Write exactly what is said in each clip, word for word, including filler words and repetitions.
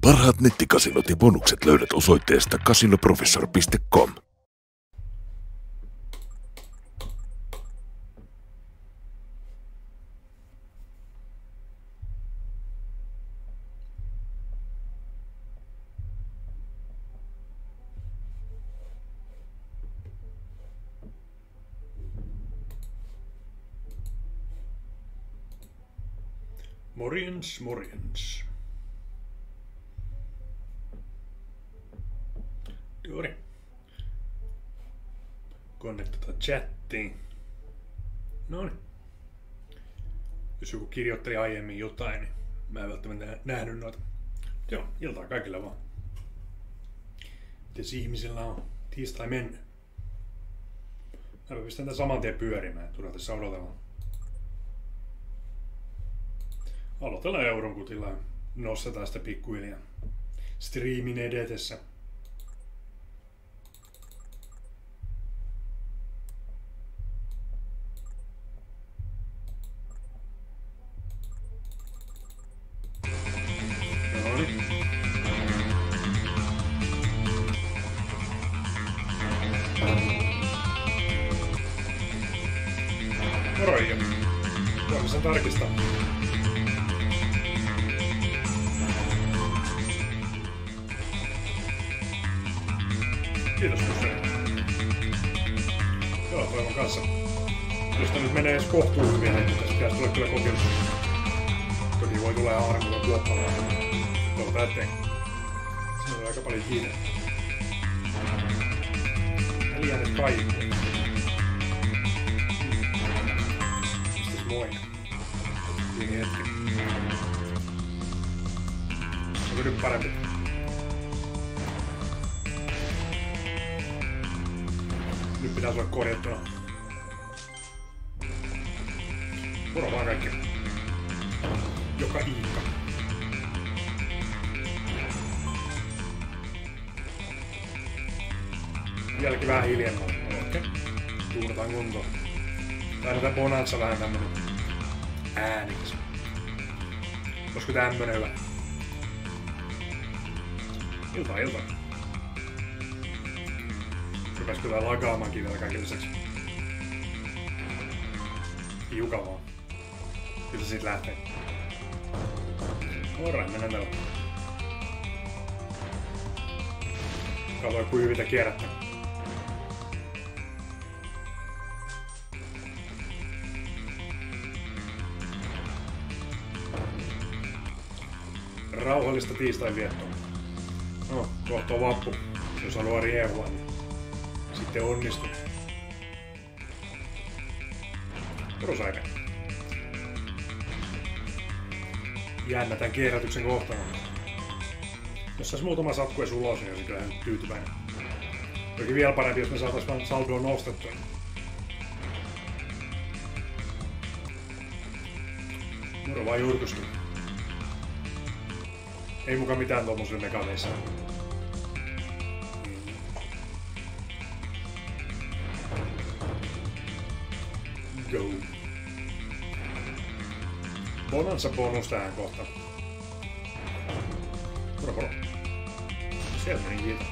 Parhaat nettikasinot ja bonukset löydät osoitteesta casinoprofessor piste com. Morjens, morjens. Juuri. Konnektata chattiin. Noniin. Jos joku kirjoitteli aiemmin jotain, niin mä en välttämättä nähnyt noita. Joo, iltaa kaikilla vaan. Mites ihmisillä on tiistai mennyt? Mä pistän tän saman tien pyörimään. Turha tässä odotellaan. Aloitellaan Euronkutilla ja nostetaan sitä pikkuhiljaa striimin edetessä. Noniin. Moro Iijo. Voimme sen tarkistaa. Kiitos Kusseri. Joo, toivon kanssa. Jos nyt menee edes kohtuun hyvin, niin tästä pitäisi tulla kyllä kokemus. Toki voi tulla ihan armoilla tuottamaan. Toivotaan ettei. Siinä on aika paljon kiinni. Liian nyt kaikki. Mistäs moi? Pieni hetki. Onko nyt parempi? Nyt pitäisi olla korjattuna. Moro vaan kaikki. Joka Iikka. Vieläkin vähän hiljemmalla. Okei. Tuunataan kuntoon. Taidetaan Bonanza vähän tämmönen äänikäs. Olisiko tämmönen hyvä? Iltaa, iltaa. Rupaisko tää lagaamaankin vielä kaiken lisäksi? Hiukan vaan. Kyllä se siitä lähtee. Alright, mennään tällä. Katsoin kuin hyvitä kierrättää. Rauhallista tiistain viettoa. No, kohta on vappu. Jos haluaa riehua, niin sitten onnistuu. Rosaike. Jännä tän kierrätyksen kohtana. Jos sais muutama satku edes ulos, niin olisi kyllä tyytyväinen. Toki vielä parempi, jos me saatais vaan saldoa nostettua. Moro vaan Jurkuskin. Ei mukaan mitään tommosille mekaneissa. Go. Bonanza bonus tähän kohtaan. Moro moro. Sieltä meni kiitos.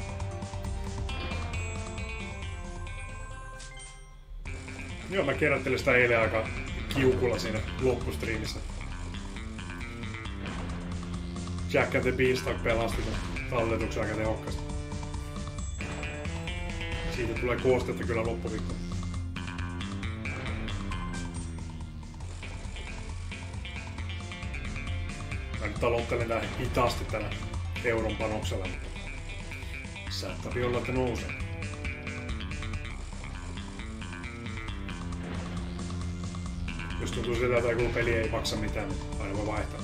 Joo, mä kerättelin sitä eilen aika kiukulla siinä loppustriimissä. Jack and the Beanstalk pelasti sen talletuksen aika tehokkaasti. Siitä tulee koostetta kyllä loppuviikko. Mä nyt aloittelen tää hitaasti tällä euron panoksella, mutta saattaa olla, että nousee. Jos tuntuu siltä, että joku peli ei maksa mitään, niin aina voi vaihtaa.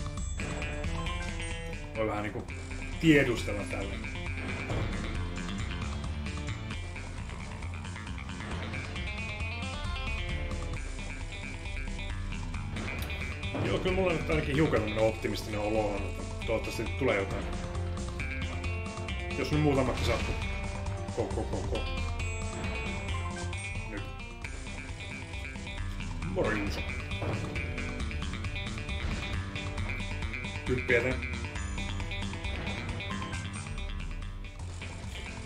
Voi vähän niinku tiedustella tällä. Joo, kyllä mulla nyt ainakin hiukan optimistinen olo on, että toivottavasti tulee jotain. Jos nyt muutamaksi sattuu. Koko, koko. Nyt. Moro Juuso. Kymppi eteen.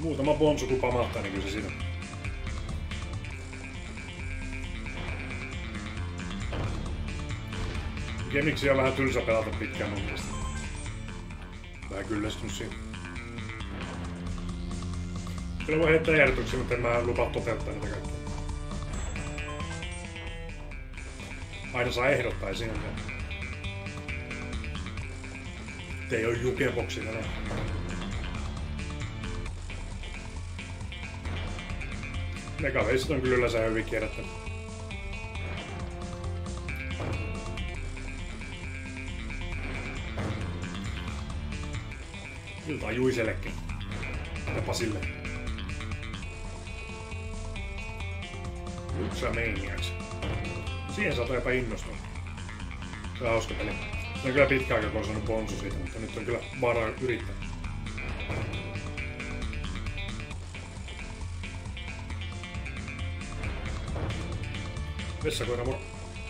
Muutama bonsu kun pamahtaa, niin kyllä se siinä. Gemiksi on vähän tylsä pelata pitkään mun mielestä. Vähän kyllästynyt siinä. Kyllä voi heittää ehdotuksia, mutta en mä lupaa toteuttaa niitä kaikkia. Aina saa ehdottaa ja siinä. Ei oo jukeboksina ne. Megaveiset on kyllä yleensä hyvin kierrättänyt. Iltaa Juisellekin. Ja Pasille. Luxamaniacs. Siihen saattaa jopa innostua. Se on hauska peli. Se on kyllä pitkä aika, kun on saanut bonsu siitä, mutta nyt on kyllä varaa yrittää. Vessakoira moro.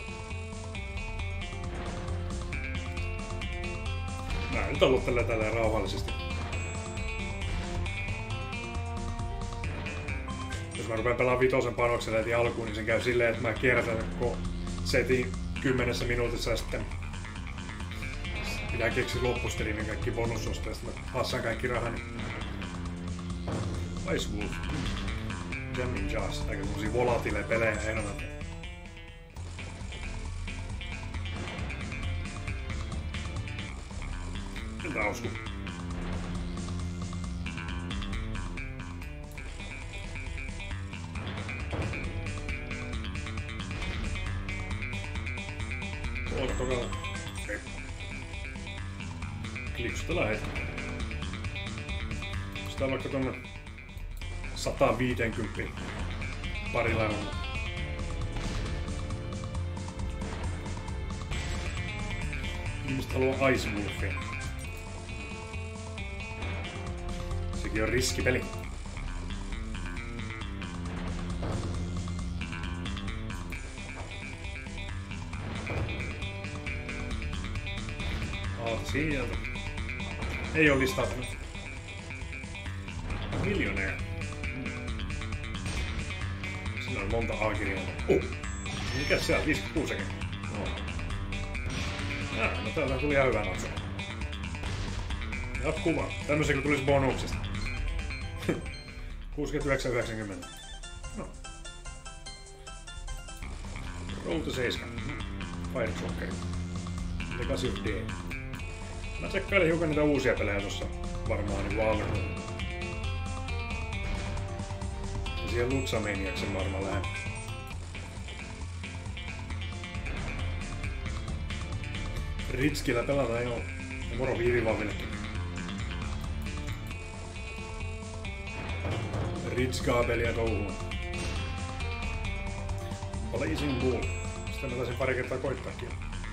Nää nyt aloittelee tälleen rauhallisesti. Jos mä rupean pelaamaan vitosen panoksella heti alkuun, niin sen käy silleen, että mä kierrätän koko setin kymmenessä minuutissa ja sitten pitää keksiä loppustriimin kaikki bonusosta ja sitten mä hassaan kaikki rahani. Ice Wolf. Jamming Jazz. Aika semmosia volatileja pelejä enemmän. Entä hausku? Oottokaa. Okei. Kliksutellaan heti. Sitä on vaikka tonne sata viisikymmentä parilla eurolla. Ihmiset haluaa Ice Wolfia. Sekin on riskipeli. Oota sieltä. Ei oo listautunut. Millionaire. Siinä on monta A-kirjaa. Oh! Mikäs siellä? viisikymmentäkuusi sekin. No. Ah, no täältä tuli ihan hyvä napsu. Jatkuva. Tämmösen kun tulis bonuksesta. kuusikymmentäyhdeksän yhdeksänkymmentä. No. Roll to seitsemän. Fire Joker. Legacy of D. Mä tsekkailin hiukan niitä uusia pelejä tossa varmaan niin alkuun. Ja siihen Luxamaniacsen varmaan lähden. Ritskillä pelataan joo. Ja moro Viivivavillekin. Ritskaapelia touhuun. Blazing Bull. Sitä mä taisin pari kertaa koittaakin.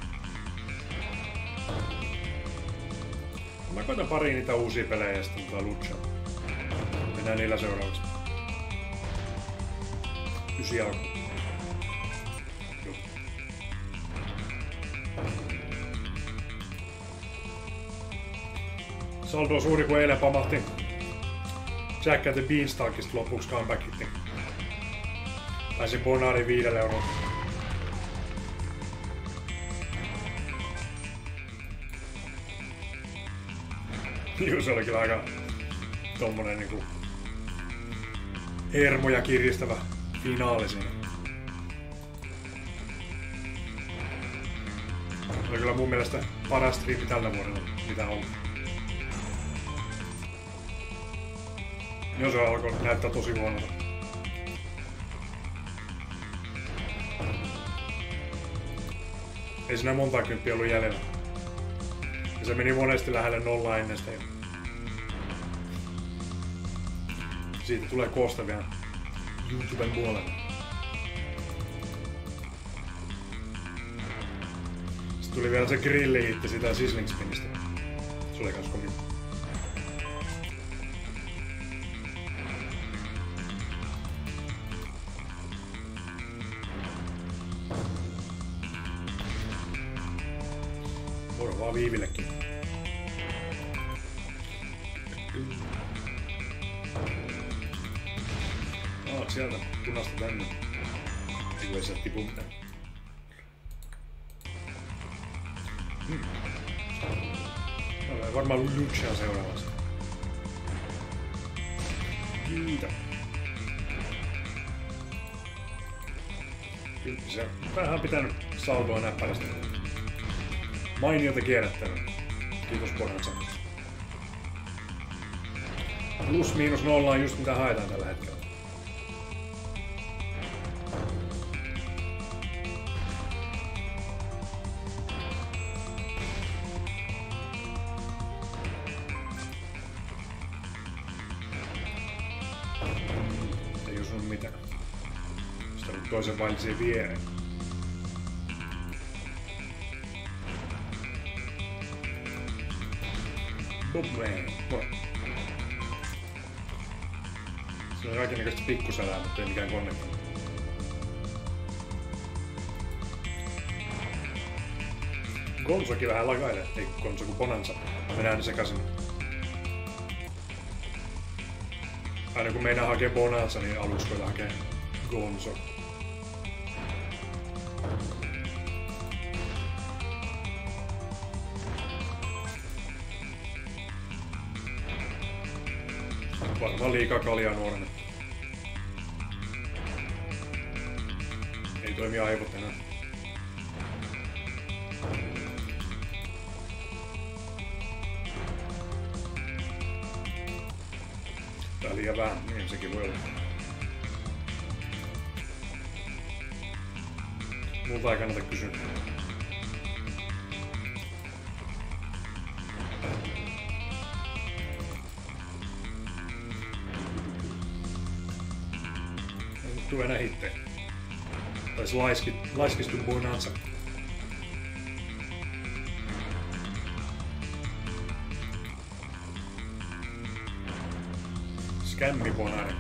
Mä koitan pari niitä uusia pelejä ja sitten tota Lucha. Mennään niillä seuraavaksi. Ysi alku. Joo. Saldo on suuri, kun eilen pamahti Jack and the Beanstalkista lopuksi comeback hitti. Taisin Bonari viidellä eurolla. Juu, se oli kyllä aika tommonen niinku hermoja kiristävä finaali siinä. Se oli kyllä mun mielestä paras striimi tällä vuodella, mitä on ollut. Joo, se alkoi näyttää tosi huonolta. Ei siinä montaa kymppiä ollut jäljellä. Ja se meni monesti lähelle nollaa ennen sitä. Siitä tulee koosta vielä YouTuben puolelle. Sitten tuli vielä se grilli-hitti sitä Sizzling Spinistä. Se oli kans komin. Moro vaan Viivillekin. punat sieltä, punasta tänne. Eiku ei sieltä tipu mitään. Hmm. No, varmaan Lucia seuraavassa. Kiitä. Kyllä se vähän on pitänyt salvoa näppärästi. Mainiota kierrättänyt. Kiitos Bonanza. Plus miinus nolla on just mitä haetaan tällä hetkellä. Ei osunut mitään. Sitä on toisen vailisiin viereen. Bobman. Moro. Se on kaikennäköistä pikkusälää, mutta ei mikään konnekti. Gonsokin vähän lagailee, ei Gonso kuin Bonanza. Mennään ne sekaisin. Aina kun meinaa hakee Bonanza, niin aluksi koita hakee Gonzo. Varmaan liikaa kaljaa nuorena. Ei toimi aivot enää. Tää liian vähän, niin sekin voi olla. Multa ei kannata kysyä. Tuu enää hitteen. Taisi laiski, laiskistu Bonanza. Skämmi Bonainen.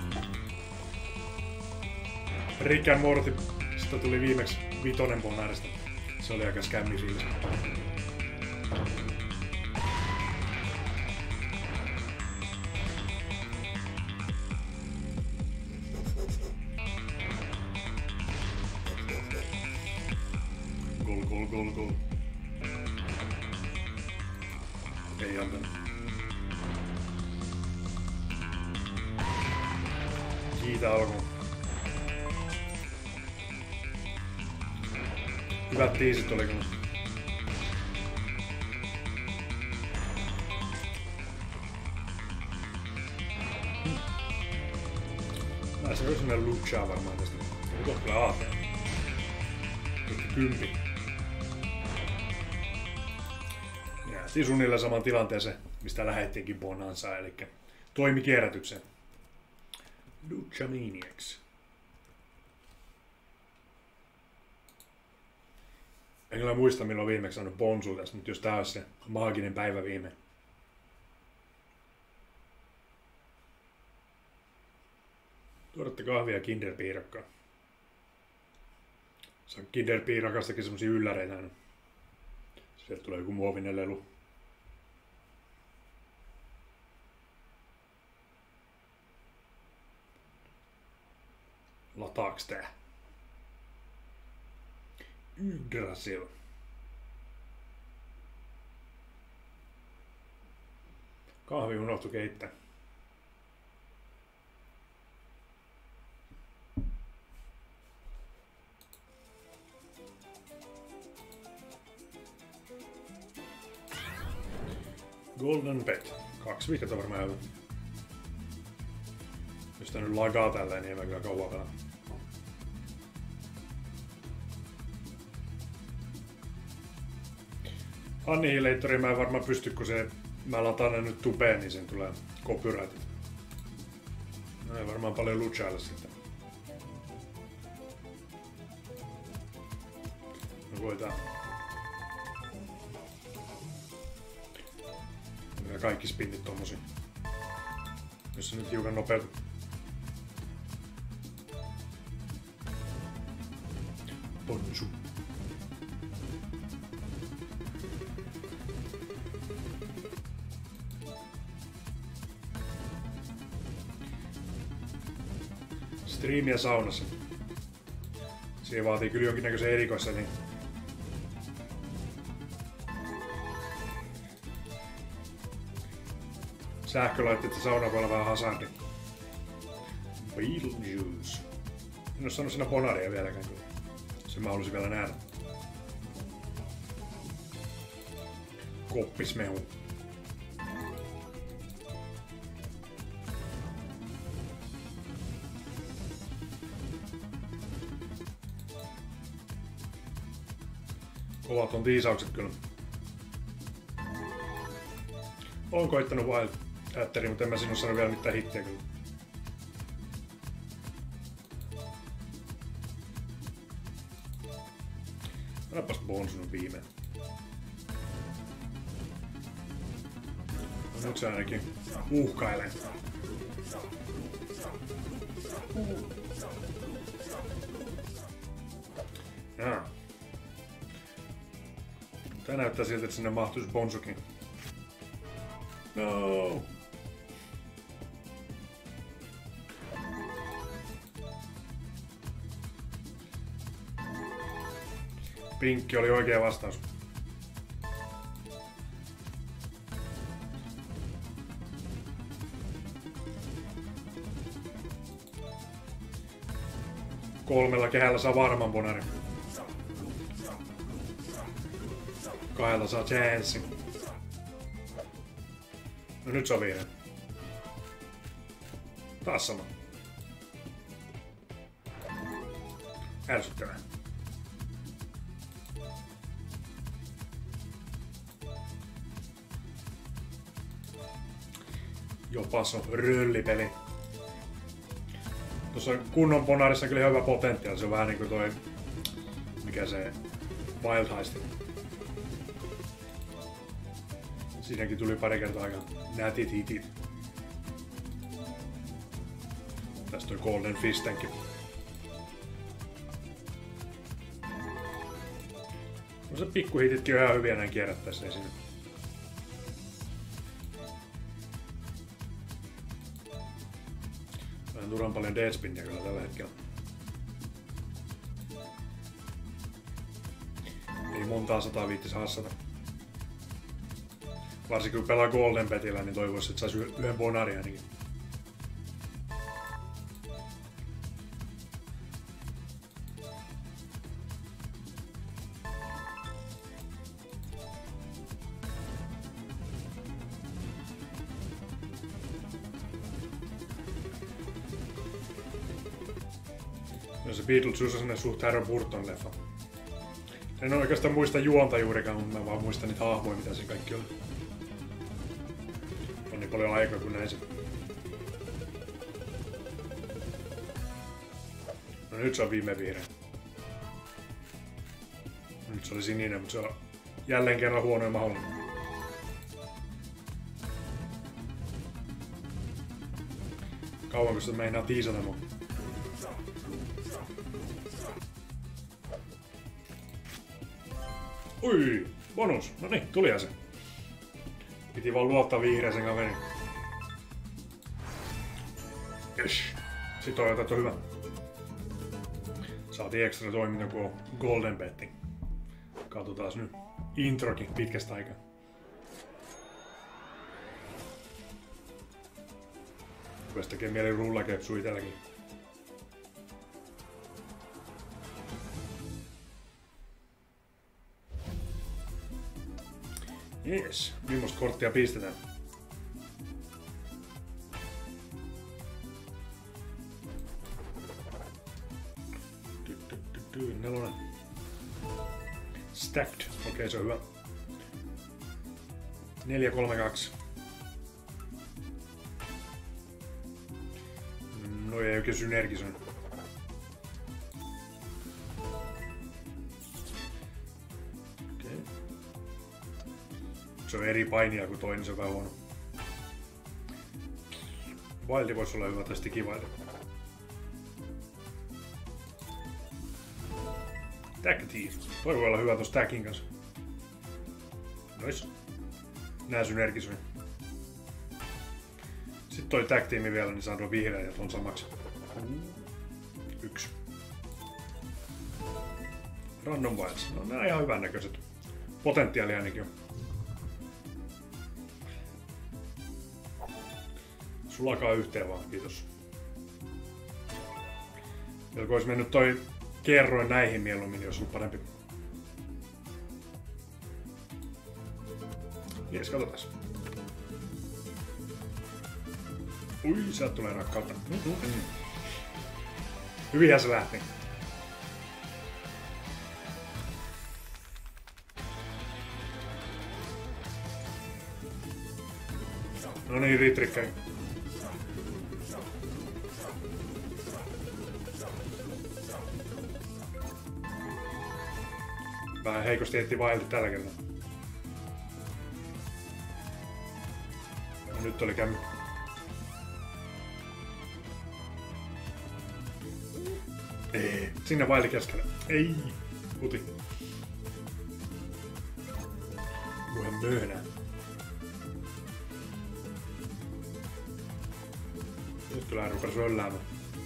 Rick and Morty. Sitä tuli viimeksi vitonen Bonairista. Se oli aika skämmi fiilis. Gol, gol, gol, gol. Ei antanut. Kiitä alkuun. Hyvät tiisit oli kyllä. Mä se olisi mennä Luchaa varmaan tästä. Onko kyllä aate? Kympi. Jäätiin suunnilleen saman tilanteeseen, mistä lähettiinkin Bonanza, eli toimi kierrätykseen. Lucha Maniacs. En kyllä muista milloin viimeksi saanut Bonsu tässä, mutta jos tää olisi se maaginen päivä viime. Tuodatte kahvia Kinderpiirakkaan. Saa Kinderpiirakastakin semmosia ylläreitä aina. Sieltä tulee joku muovinen lelu. Lataaks tää? Yggdrasil. Kahvi unohtu keittää. Golden Pet. Kaksi viikkoa varmaan hyvä. Jos tää nyt lagaa tälleen, niin ei mä kyllä kauan pelaa. Annihilatori mä en varmaan pysty, kun se, mä lataan ne nyt tupeen, niin sen tulee copyrightit. No ei varmaan paljon luchailla sitten. No voitaan. Ja kaikki spinnit tommosia. Jos se nyt hiukan nopeutuu. Bonjour. Striimiä saunassa. Siihen vaatii kyllä jonkinnäköisen erikoissetin. Sähkölaitteet sauna voi olla vähän hazardi. Beetlejuice. En oo saanut siinä bonaria vieläkään kyllä. Sen mä halusin vielä nähdä. Koppismehu. Kovat on tiisaukset kyllä. Olen koittanut Wild Hatteria, mutta en mä sinun sano vielä mitään hittiä kyllä. Annapas Bonsun viimein. No, nyt se ainakin uhkailee. Jaa. Tää näyttää siltä, että sinne mahtuisi Bonsukin. No. Pinkki oli oikea vastaus. Kolmella kehällä saa varman bonarin. Kahdella saa chanssin. No nyt se on vihreä. Taas sama. Ärsyttävää. Jopas on röllipeli. Tuossa kunnon bonarissa kyllä hyvä potentiaali. Se on vähän niinku toi... Mikä se... Wild Heist. Siinäkin tuli pari kertaa aika nätit hitit. Tästä toi Golden Fistenkin. No se pikkuhititkin on ihan hyviä näin kierrättäessä esille. Vähän turhan paljon deadspinnia kyllä tällä hetkellä. Ei montaa sataa viittis hassata. Varsinkin kun pelaa Golden Petillä, niin toivoisi, että saisi yhden bonarin ainakin. No se Beetlejuice on sellainen suht Harry Burton leffa. En oikeastaan muista juonta juurikaan, mutta mä vaan muistan niitä hahmoja, mitä siinä kaikki oli. On niin paljon aikaa kun näin se. No nyt se on viime vihreä. Nyt se oli sininen, mutta se on jälleen kerran huonoin mahdollinen. Kauanko se meinaa tiisata mun? Ui, bonus. No niin, tulihan se. Piti vaan luottaa vihreäsen kaverin. Yes. Sitten on otettu hyvä. Saatiin ekstra toiminta, kun on Golden Betting. Katsotaan nyt introkin pitkästä aikaa. Rupes tekee mieli rullakepsua itelläkin. Jees, millaista korttia pistetään? Nelonen. Stacked. Okei, okay, se on hyvä. neljä kolme kaksi. No ei oikein synergisoin. Okay. Se on eri painia kuin toinen, se on vähän huono. Wildi voisi olla hyvä tästä kivaille. Tag Team. Toi voi olla hyvä tossa tagin kanssa. Nois. Nää synergisoi. Sitten toi tag tiimi vielä, niin saadaan vihreä ja ton samaksi. Random Wilds. No nää on ihan hyvän näköiset. Potentiaalia ainakin on. Sulakaa yhteen vaan, kiitos. Jolko olisi mennyt toi kerroin näihin mieluummin, jos ollut parempi. Jes, katsotaan. Ui, sieltä tulee rakkautta. Mm-hmm. Hyvinhän se lähti. No niin, ritrikkeri. Vähän heikosti etti vaihdelta tällä kertaa. No, nyt oli käynyt. Ei, sinne vaihdi keskellä. Ei, puti. Voin myöhnää. Nyt kyllä hän rupesi rölläämään.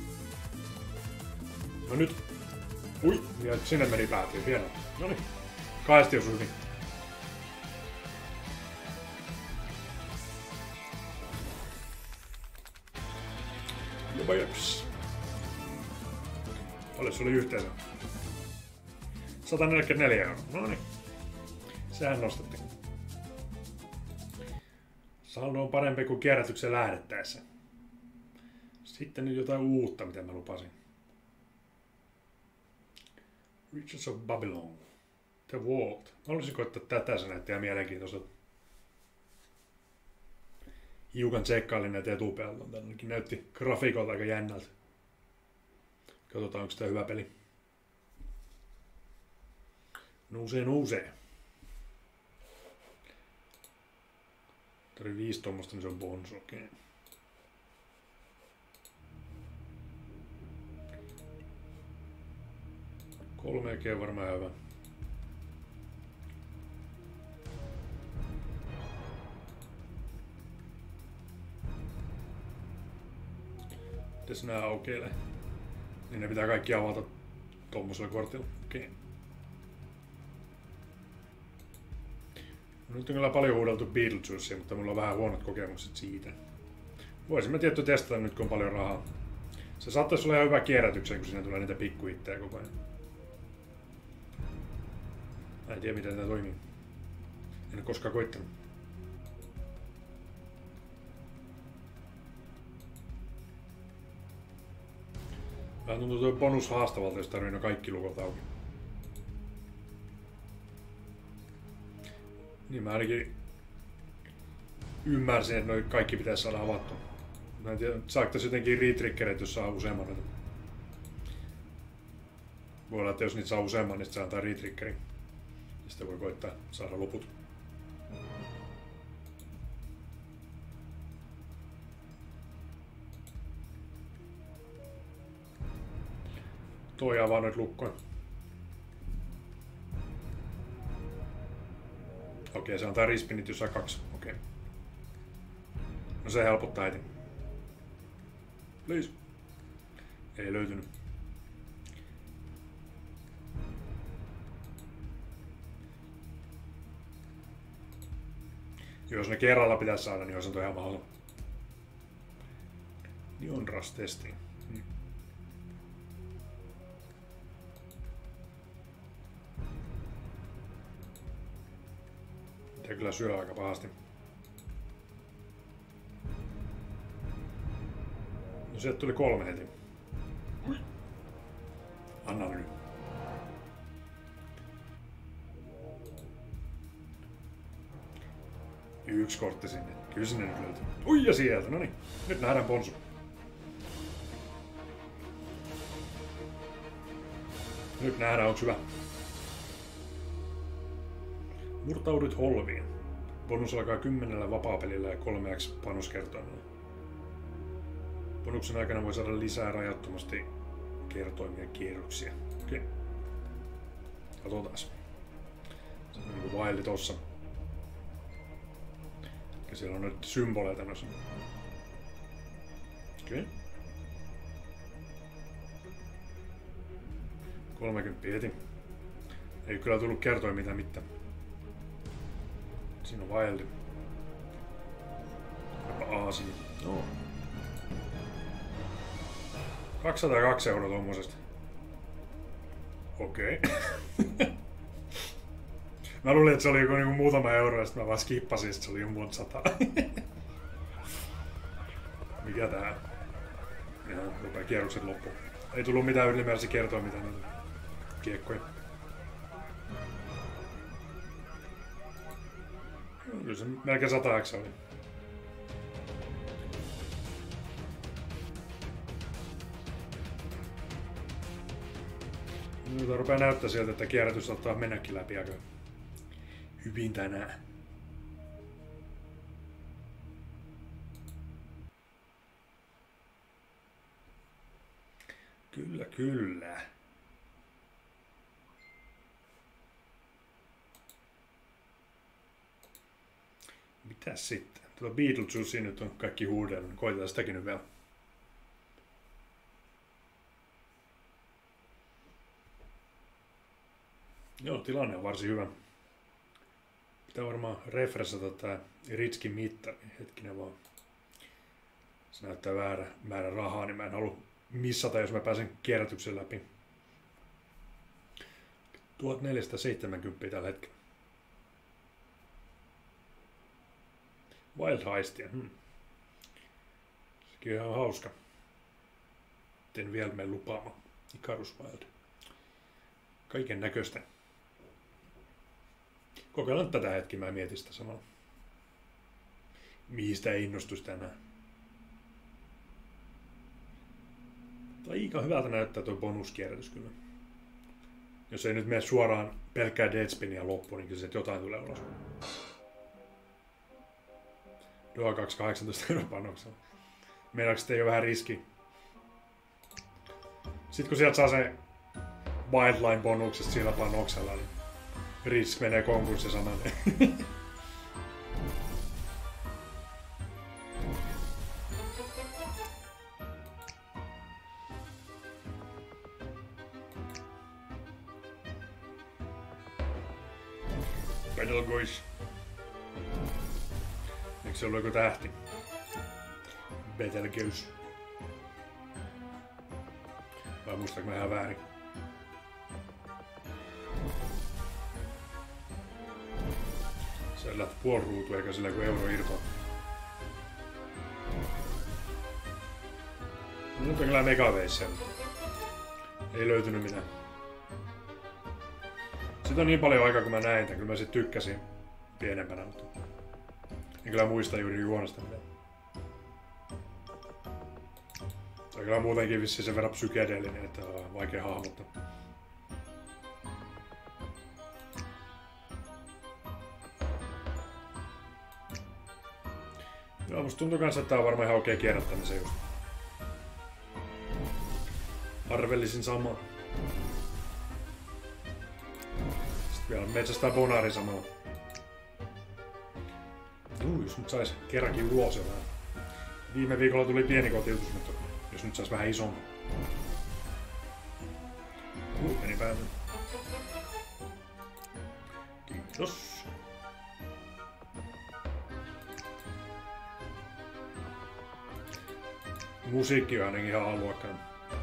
No nyt. Ui, ja sinne meni päätyy. Hienoa. Noniin. Kahdesti osui niin. Jopa jeps. Paljon se oli yhteensä? sata neljäkymmentäneljä euroa. Noniin. Sehän nostettiin. Saldo on parempi kuin kierrätyksen lähdettäessä. Sitten nyt jotain uutta, mitä mä lupasin. Riches of Babylon. The Vault. Mä haluaisin koittaa tätä, se näyttää mielenkiintoiselta. Hiukan tsekkailin näitä etupeiltä. Tännekin näytti grafiikolta aika jännältä. Katsotaan, onko tää hyvä peli. Nousee, nousee. Tää oli viisi tommosta, niin se on bonus, okei. Okay. Kolme G on varmaan hyvä. Mites nää aukeilee? Niin ne pitää kaikki avata tommosella kortilla. Okei. No, nyt on kyllä paljon huudeltu Beetlejuicea, mutta mulla on vähän huonot kokemukset siitä. Voisimme tietty testata nyt, kun on paljon rahaa. Se saattaisi olla ihan hyvä kierrätykseen, kun siinä tulee niitä pikkuhittejä koko ajan. Mä en tiedä, miten tämä toimii. En ole koskaan koittanut. Vähän tuntuu tuo bonus haastavalta, jos tarvii kaikki lukot auki. Niin mä ainakin ymmärsin, että noi kaikki pitäisi saada avattua. Mä en tiedä, saako tässä jotenkin retriggerit, jos saa useamman noita. Voi olla, että jos niitä saa useamman, niin saa antaa retriggerin. Sitten voi koittaa saada loput. Toi avaa noit lukkoja. Okei, se antaa rispinit, jos saa kaksi. Okei. No se helpottaa heti. Please. Ei löytynyt. Jos ne kerralla pitäisi saada, niin olisi toi ihan mahdollista. Niin on rastesti. Hmm. Tämä kyllä syö aika pahasti. No sieltä tuli kolme heti. Anna nyt. Yksi kortti sinne. Kyllä sinne nyt löytyy. Ui ja sieltä. No niin. Nyt nähdään ponsu. Nyt nähdään, onko hyvä. Murtaudut holviin. Bonus alkaa kymmenellä vapaapelillä ja kolme x panoskertoimella. Bonuksen aikana voi saada lisää rajattomasti kertoimia kierroksia. Okei. Okay. Katsotaan. Se on niinku vailli tossa. Ja siellä on nyt symboleita noissa. Okei. Okay. kolmekymmentä heti. Ei kyllä tullut kertoa mitä mitään. Siinä on Wildi. Jopa Aasi. No. kaksisataakaksi euroa tommosesta. Okei. Okay. Mä luulin, että se oli joku niinku muutama euro ja sit mä vaan skippasin, että se oli jo monta sataa. Mikä tää? Ihan rupee kierrokset loppuun. Ei tullut mitään ylimääräisiä kertoa mitään niitä kiekkoja. Kyllä se melkein sata X oli. Nyt rupeaa näyttää sieltä, että kierrätys saattaa mennäkin läpi aika hyvin tänään. Kyllä, kyllä. Mitäs sitten? Tuo Beetlejuice nyt on kaikki huudellut, niin koitetaan sitäkin nyt vielä. Joo, tilanne on varsin hyvä. Pitää varmaan refreshata tää Ritskin mittari. Hetkinen vaan. Se näyttää väärä määrä rahaa, niin mä en halua missata, jos mä pääsen kierrätyksen läpi. tuhatneljäsataaseitsemänkymmentä tällä hetkellä. Wild Heistia. Hmm. Sekin on ihan hauska. En vielä mene lupaamaan. Icarus Wild. Kaiken näköistä. Kokeillaan tätä hetki, mä mietin sitä samalla. Mihin sitä innostus tänään. Aika hyvältä näyttää tuo bonuskierrätys kyllä. Jos ei nyt mene suoraan pelkkää deadspinia loppuun, niin kyllä se jotain tulee ulos. Doha kaksi kahdeksantoista euroa panoksella. Meinaatko sitten ei ole vähän riski? Sitten kun sieltä saa se Wildline bonuksesta sillä panoksella, niin risk menee konkurssi saman. Betelgeuse. Eikö se ollut joku tähti? Betelgeuse. Vai muistaanko mä ihan väärin? Se lähti puoli ruutua eikä sillä kuin euro irtoa. Nyt on kyllä megaveissa. Ei löytynyt mitään. Sitten on niin paljon aikaa kun mä näin tämän, kyllä mä sit tykkäsin pienempänä, mutta en kyllä muista juuri juonesta mitään. Se on kyllä muutenkin vissiin sen verran psykedeellinen, että on vaikea hahmottaa. Joo, musta tuntuu kans, että tää on varmaan ihan okei kierrättämisen just. Arvelisin samaa. Sitten vielä metsästää Bonari samalla. Juu, jos nyt sais kerrankin ulos jo vähän. Viime viikolla tuli pieni kotiutus, mutta jos nyt sais vähän isompi. Uh, meni päälle. Kiitos. Musiikki on ainakin ihan aluakkaan.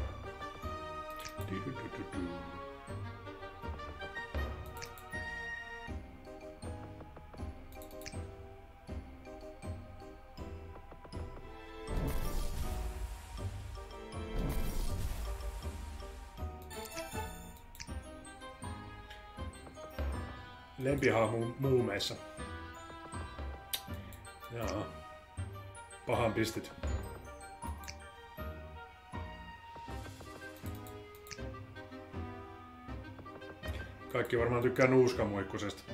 Lempihahmo muumeissa. Jaa. Pahan pistit. Kaikki varmaan tykkää nuuskamuikkusesta.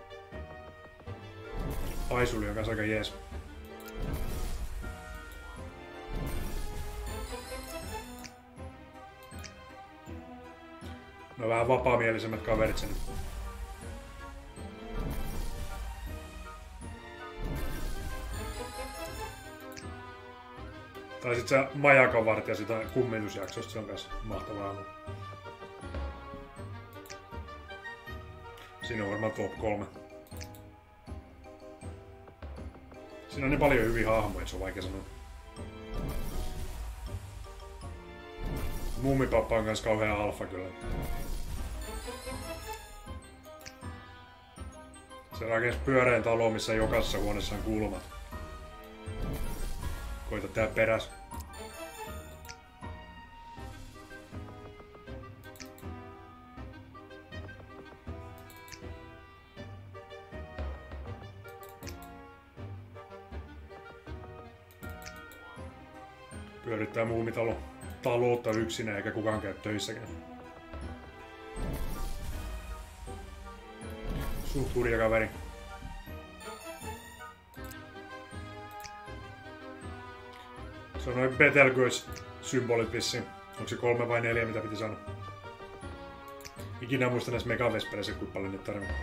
Paisuli on kanssa aika jees. No vähän vapaamielisemmät kaverit sen. Tai sit se Majakan vartija sitä kummitusjaksosta, se on kanssa mahtavaa. Siinä on varmaan top kolme. Siinä on niin paljon hyviä hahmoja, se on vaikea sanoa. Muumipappa on kans kauhean alfa kyllä. Se rakensi pyöreän talo, missä jokaisessa huoneessa on kulmat. Koita tää peräs. Pyörittää muumitalo taloutta yksinä eikä kukaan käy töissäkään. Suht hurja kaveri. Se on noin Betelgeuse-symbolit vissiin. Onko se kolme vai neljä, mitä piti sanoa? Ikinä muista näissä Megavespereissä, kuinka paljon niitä tarvitsee.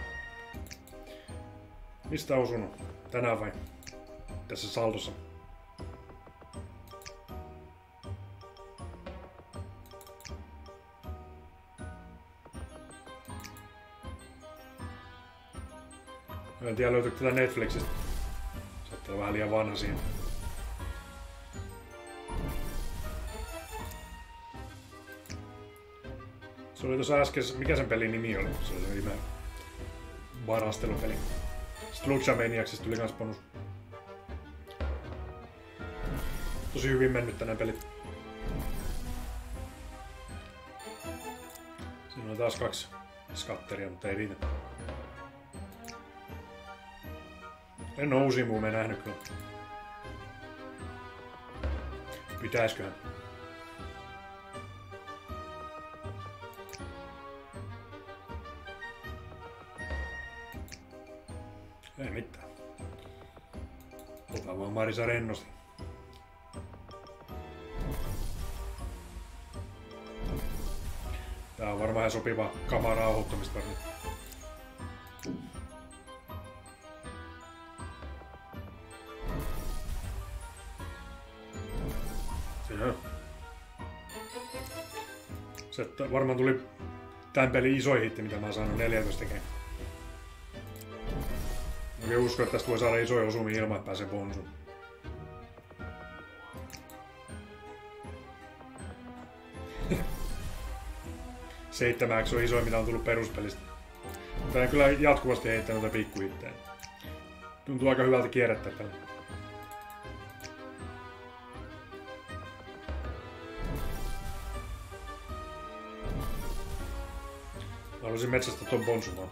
Mistä on osunut? Tänään vai? Tässä saldossa. En tiedä löytyykö tätä Netflixistä. Saattaa olla vähän liian vanha siinä. Se oli tuossa äsken, mikä sen pelin nimi oli? Se oli se ihme varastelupeli. Sitten Luxamaniacsista tuli kans bonus. Tosi hyvin mennyt tänään pelit. Siinä on taas kaksi skatteria, mutta ei riitä. En oo uusia muumeja nähnyt kyllä. Pitäisköhän? Ei mitään. Ota vaan Marisa rennosti. Tää on varmaan ihan sopiva kama rauhoittamista varmaan. Se varmaan tuli tämän pelin isoin hitti, mitä mä oon saanut neljätoista tekemään. Oikein usko, että tästä voi saada isoja osumia ilman, että pääsee bonusun. Seitsemäksi on isoin, mitä on tullut peruspelistä. Mutta en kyllä jatkuvasti heittää noita pikkuhittejä. Tuntuu aika hyvältä kierrättää tällä. Haluaisin metsästä ton bonsun vaan.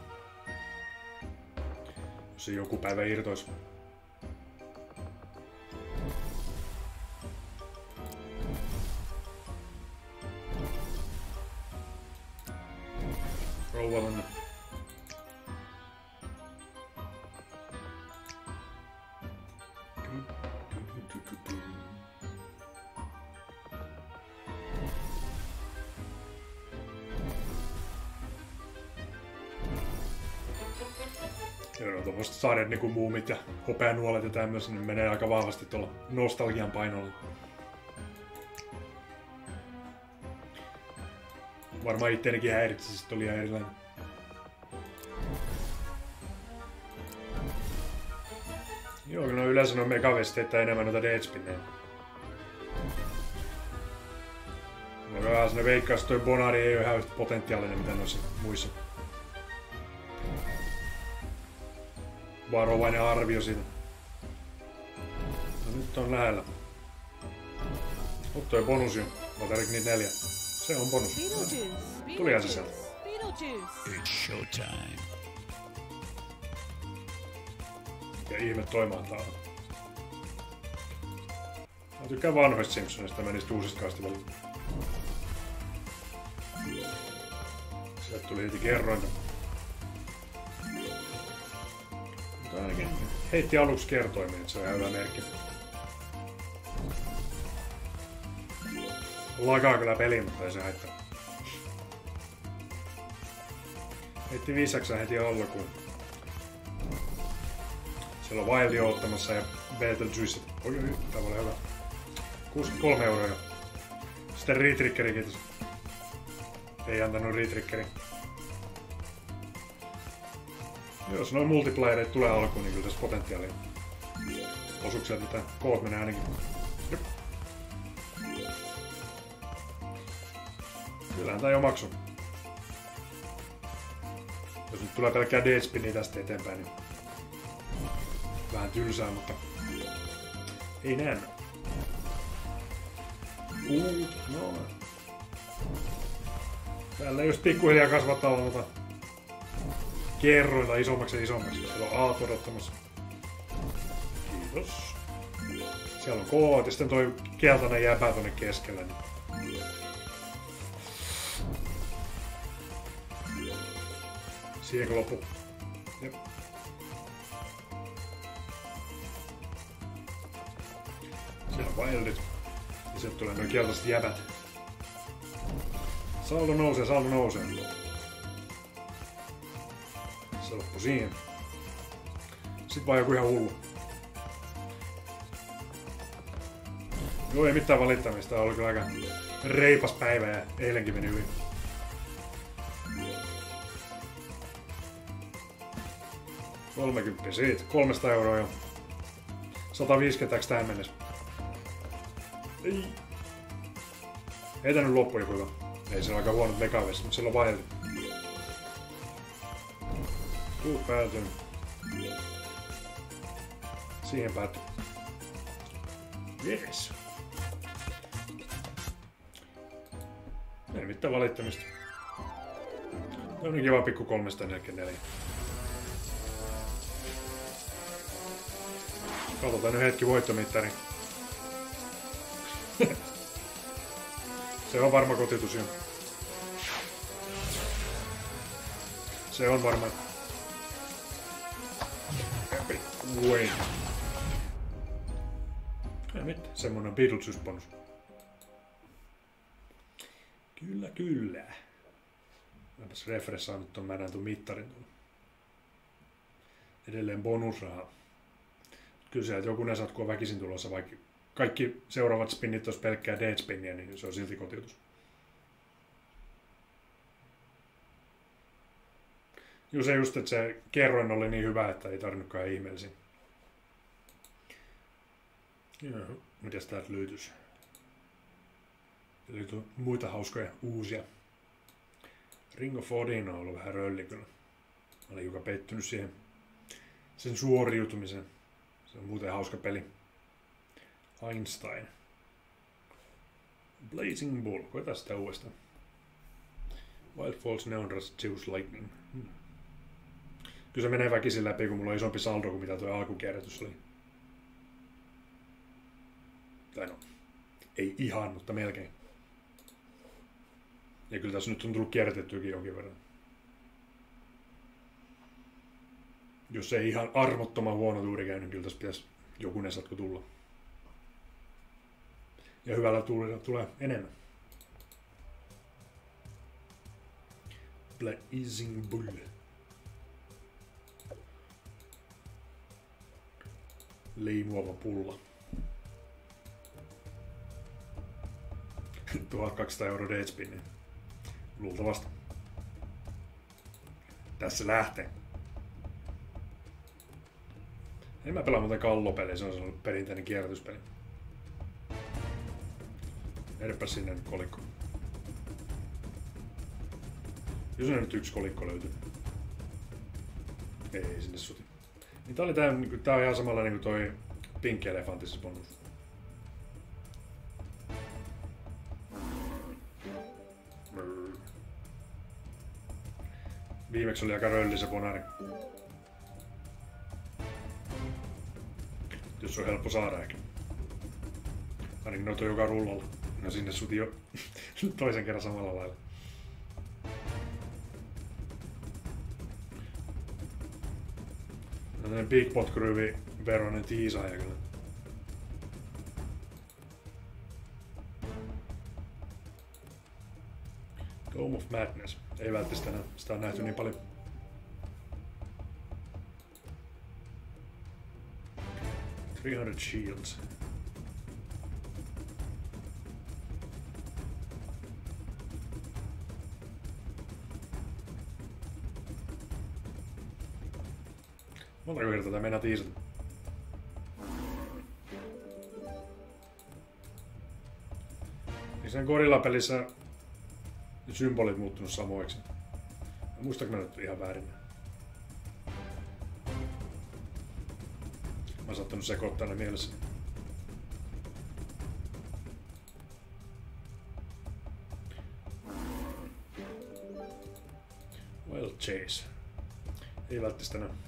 Jos se joku päivä irtois. Rouva tonne. Joo, tuommoiset sarjat niinku muumit ja hopeanuolet ja tämmöiset, niin menee aika vahvasti tuolla nostalgian painolla. Varmaan itteenikin häiritsi, sit oli ihan erilainen. Joo, kyllä yleensä noin megavesteitä enemmän noita deadspinneja. No vähän sinne veikkaus, että toi Bonari ei oo ihan yhtä potentiaalinen mitä noissa muissa. Varovainen arvio siitä. No nyt on lähellä. Ot toi bonus jo. Mä tarvitsen niitä neljä. Se on bonus. Tulihan se sieltä. It's showtime. Ja ihme toimaantaa. Mä tykkään vanhoista Simpsonista ja niistä uusista kastivälistä. Sieltä tuli heti kerrointa. Mutta ainakin heitti aluksi kertoimia, että se on ihan hyvä merkki. Lakaa kyllä peliin, mutta ei se haittaa. Heitti viisaksen heti alkuun. Siellä on Wildi ottamassa ja Betelgeuse. Oi, oi, tää voi olla hyvä. kuusikymmentäkolme euroa. Sitten Retrickeri, kiitos. Ei antanut Retrickeri. Jos noin multiplayerit tulee alkuun, niin kyllä tässä potentiaalia. Osuuko sieltä mitä? Koot menee ainakin. Jop. Kyllähän tää jo maksu. Jos nyt tulee pelkkää deadspinniä tästä eteenpäin, niin vähän tylsää, mutta ei näemmä. Uut, no. Täällä just pikkuhiljaa kasvattaa noita kerroilla isommaksi ja isommaksi. Siellä on Aat odottamassa. Kiitos. Siellä on koot ja sitten toi keltainen jäpä tonne keskellä. Niin. Siihenkö loppu? Jep. Siellä on wildit. Ja sieltä tulee noin keltaiset jäbät. Saldo nousee, saldo nousee. Se loppui siihen. Sitten vaan joku ihan hullu. Joo, ei mitään valittamista. Tämä oli kyllä aika reipas päivä ja eilenkin meni hyvin. kolmekymmentä siitä. kolmesataa euroa jo. sata viisikymmentä tähän mennessä. Ei. Ei tää nyt loppu joku hyvä. Ei se ole aika huonot megavest, mutta sillä on vaihdeltu. Tuu päätynyt. Siihen päättyy. Jees. Ei mitään valittamista. Tämä on kiva pikku kolmesataaneljäkymmentäneljä. Katsotaan nyt hetki voittomittari. Se on varma kotitus jo. Se on varma. Epic win. Ei mitään, semmonen Beetlejuice-bonus. Kyllä, kyllä. Mäpäs refressaa nyt ton, mä näen ton mittarin tuolla. Edelleen bonusrahaa. Kyllä sieltä jokunen satkuu on väkisin tulossa, vaikka kaikki seuraavat spinnit olisi pelkkää dead-spinniä, niin se on silti kotiutus. Juu, se just, että se kerroin oli niin hyvä, että ei tarvinnutkaan ihmeellisiä. Joo, mitäs täältä löytyisi? Löytyy muita hauskoja uusia. Ring of Odin on ollut vähän rölli kyllä. Mä olin joka pettynyt siihen sen suoriutumisen. Se on muuten hauska peli. Einstein. Blazing Bull. Koetaan sitä uudestaan. Wild Falls Neonras Zeus Lightning. Hmm. Kyllä se menee väkisin läpi, kun mulla on isompi saldo kuin mitä tuo alkukierrätys oli. Tai no, ei ihan, mutta melkein. Ja kyllä tässä nyt on tullut kierrätettyäkin jonkin verran. Jos ei ihan armottoman huono tuuri käy, niin kyllä tässä pitäisi jokunen satku tulla. Ja hyvällä tuulilla tulee enemmän. Blazing Bull. Leimuava pulla. tuhatkaksisataa euroa deadspinniä. Luultavasti. Tässä lähtee. En mä pelaa muuten kallopeliä, se on sellainen perinteinen kierrätyspeli. Edepä sinne nyt kolikko. Jos nyt yksi kolikko löytyy. Ei sinne suti. Niin tää oli tää, tää on ihan samalla niinku toi Pink Elephantissa bonus. Viimeksi oli aika rölli se bonari. Jos on helppo saada ehkä. Ainakin noita on joka rullalla. No sinne suti jo toisen kerran samalla lailla. No tämmönen Big Pot Groovy veroinen tiisaaja kyllä. Dome of Madness. Ei välttämättä sitä, sitä on nähty niin paljon. kolmesataa shields. Montako kertaa tää mennään tiisata? Niin sen Gorilla-pelissä symbolit muuttunut samoiksi. Muistaako mä nyt ihan väärin? Mä oon saattanut sekoittaa ne mielessä. Well, chase. Ei välttämättä enää.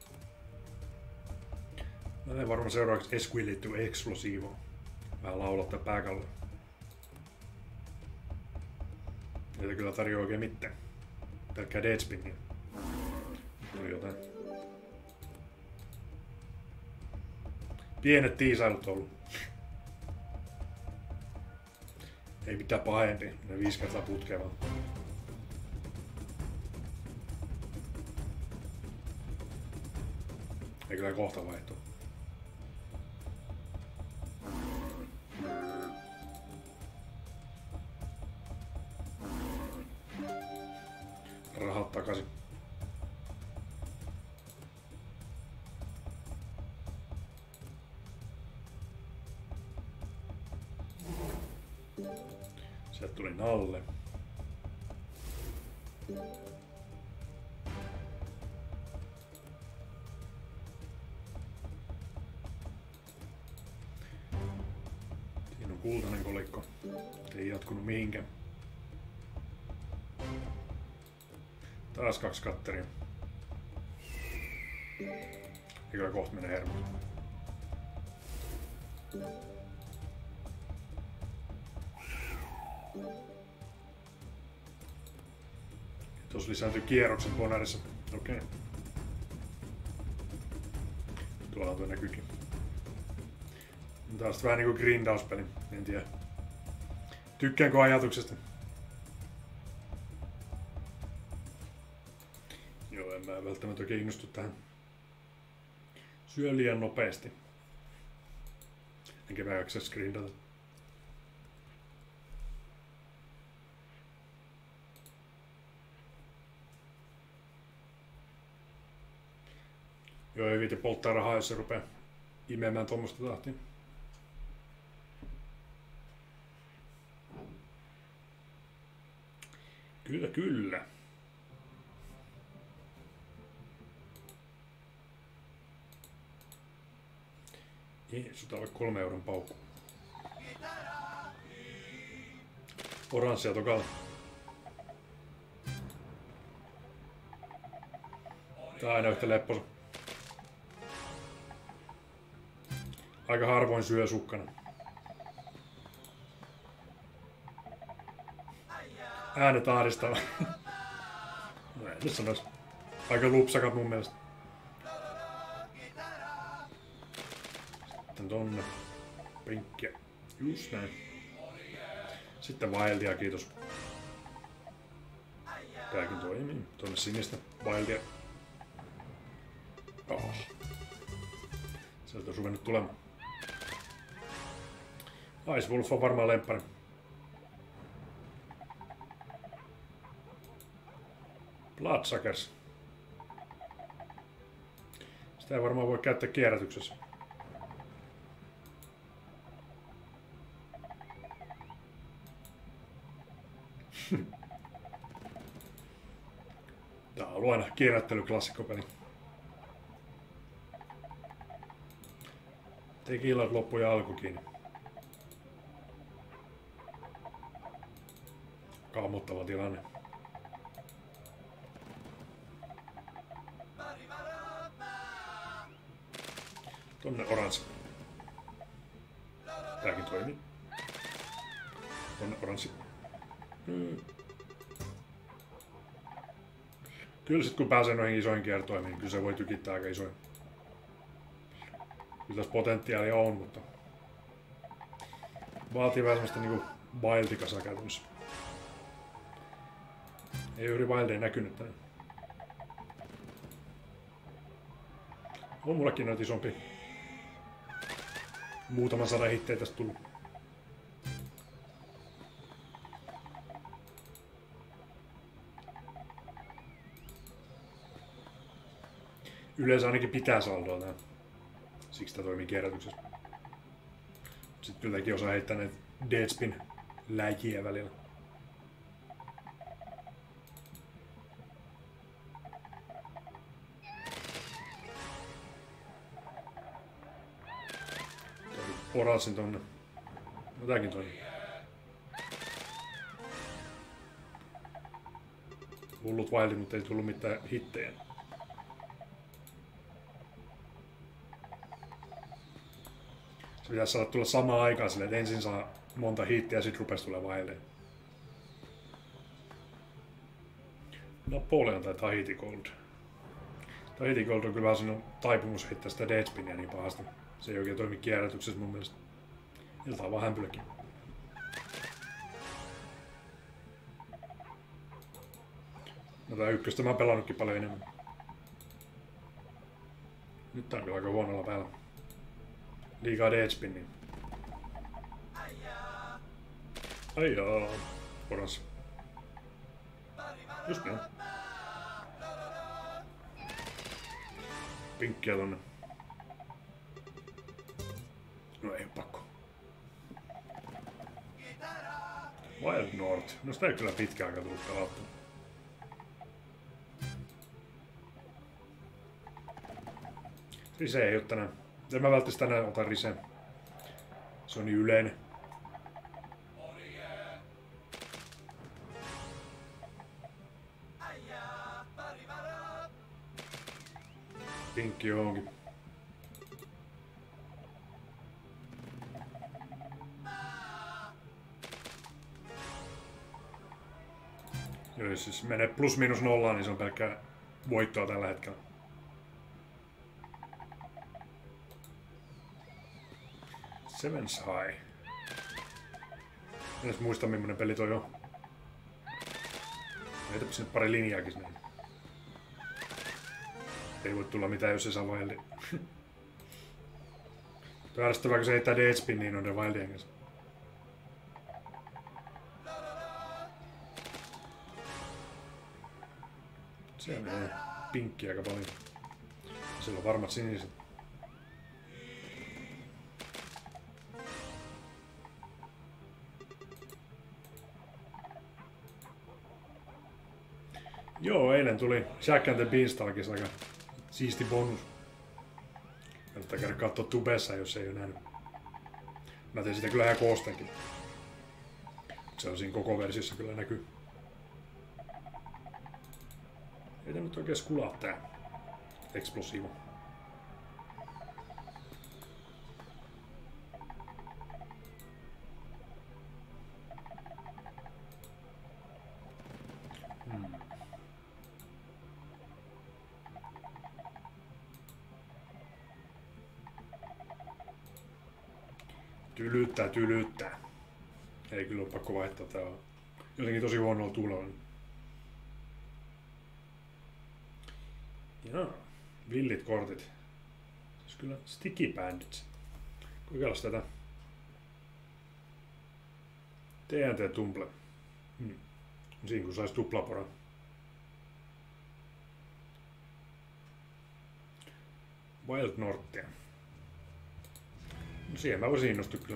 Mä teen varmaan seuraavaksi Esquilittu Explosivo. Vähän laulattaa pääkalloa. Ei kyllä tarjoa oikein mitään. Pelkkää deadspinnia. Tuli jotain. Pienet tiisailut on ollut. Ei mitään pahempi. Ne viisi kertaa putkea vaan. Ei kyllä kohta vaihtuu. Rahat takaisin. Sieltä tuli nalle. Siinä on kultainen kolikko. Ei jatkunut mihinkään. Taas kaksi katteria. Eikä kohta menee hermot. Tuossa lisääntyy kierroksen Bonarissa. Okei. Okay. Tuolla tuo näkyykin. Taas vähän niinku grindauspeli. En tiedä. Tykkäänkö ajatuksesta? Joo, en mä välttämättä oikein innostu tähän. Syö liian nopeasti. Enkä mä jaksa grindata. Joo, ei viiti polttaa rahaa, jos se rupeaa imemään tuommoista tahtia. Kyllä, kyllä. Jeesus, tää on kolme euron paukku. Oranssia tokalla. Tää on aina yhtä lepposa. Aika harvoin syö sukkana. Äänet ahdistava. No en nyt sanois. Aika lupsakat mun mielestä. Sitten tonne. Pinkkiä. Just näin. Sitten Wildia, kiitos. Tääkin toimii. Tonne sinistä Wildia. Oh. Sieltä on ruvennut tulemaan. Ice Wolf on varmaan lemppari. Bloodsuckers. Sitä ei varmaan voi käyttää kierrätyksessä. Tää on ollut aina kierrättelyklassikkopeli. Teki illat loppu ja alku kiinni. Kammottava tilanne. Tonne oranssi. Tääkin toimii. Tonne oranssi. Hmm. Kyllä sit kun pääsee noihin isoihin kiertoimiin, niin kyllä se voi tykittää aika isoja. Kyllä tässä potentiaalia on, mutta vaatii vähän semmoista niinku wildikasaa käytännössä. Ei juuri wildeja näkynyt tänne. On mullekin noita isompi. Muutama sadan hitteä tästä tullut. Yleensä ainakin pitää saldoa tää. Siksi tää toimii kierrätyksessä. Sitten kylläkin osaa heittää näitä deadspin läikiä välillä. Orasin tonne. No tääkin toimii. Hullut vaili, mutta ei tullut mitään hittejä. Se pitäisi saada tulla samaan aikaan silleen, että ensin saa monta hittiä ja sit rupes tulee vaille. Napoleon tai Tahiti Gold. Tahiti Gold on kyllä vähän sinun taipumus heittää sitä deadspinia niin pahasti. Se ei oikein toimi kierrätyksessä mun mielestä. Iltaa vaan hämpylökin. No tää ykköstä mä oon pelannutkin paljon enemmän. Nyt tää on kyllä aika huonolla päällä. Liikaa deadspinnia. Aijaa. Oras. Just näin. Pinkkiä tonne. No ei oo pakko. Wild North. No sitä ei kyllä pitkä aika tullut pelattua. Rise ei oo tänään. En mä välttämättä tänään ota Rise. Se on niin yleinen. Pinkki johonkin. Joo, jos siis menee plus miinus nollaan, niin se on pelkkää voittoa tällä hetkellä. Seven's High. En edes muista millainen peli toi on. Heitäpä sinne pari linjaakin sinne. Ei voi tulla mitään, jos se saa vaildi. Tuo ärsyttävää, kun se heittää deadspin, niin on ne vaildien kanssa. Siellä on pinkkiä aika paljon. Sillä on varmat siniset. Joo, eilen tuli Jack and the Beanstalkissa aika siisti bonus. Kannattaa käydä katsoa tubessa, jos ei ole nähnyt. Mä tein sitä kyllä ihan koostenkin. Se on siinä koko versiossa kyllä näkyy. Ei tää nyt oikein skulaa tää eksplosiivo. Hmm. Tylyttää, tylyttää. Ei kyllä ole pakko vaihtaa, tää on jotenkin tosi huonolla tuulolla. Joo, villit kortit. Se olisi kyllä Sticky Bandits. Kokeillaan tätä. T N T Tumble. Hmm. Siinä kun saisi tuplaporan. Wild Northia. No siihen mä voisin innostua kyllä.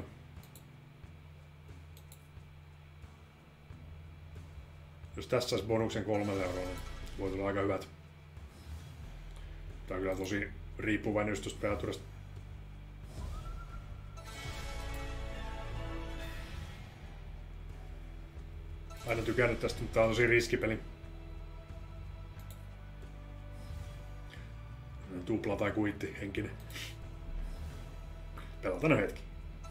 Jos tässä saisi bonuksen kolmelle euroa, niin voi tulla aika hyvät. Tää on kyllä tosi riippuvainen just tuosta peaturasta. Aina tykännyt tästä, mutta tää on tosi riskipeli. Tupla tai kuitti henkinen. Pelataan nyt hetki.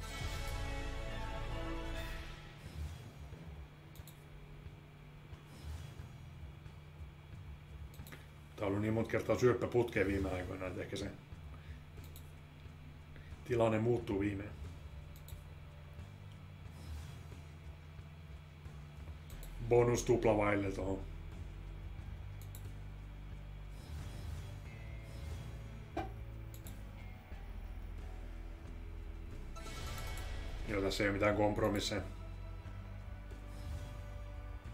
Tää on ollut niin monta kertaa syöppäputkeen viime aikoina, että ehkä se tilanne muuttuu viimein. Bonus tupla vaille tohon. Joo, tässä ei ole mitään kompromisseja.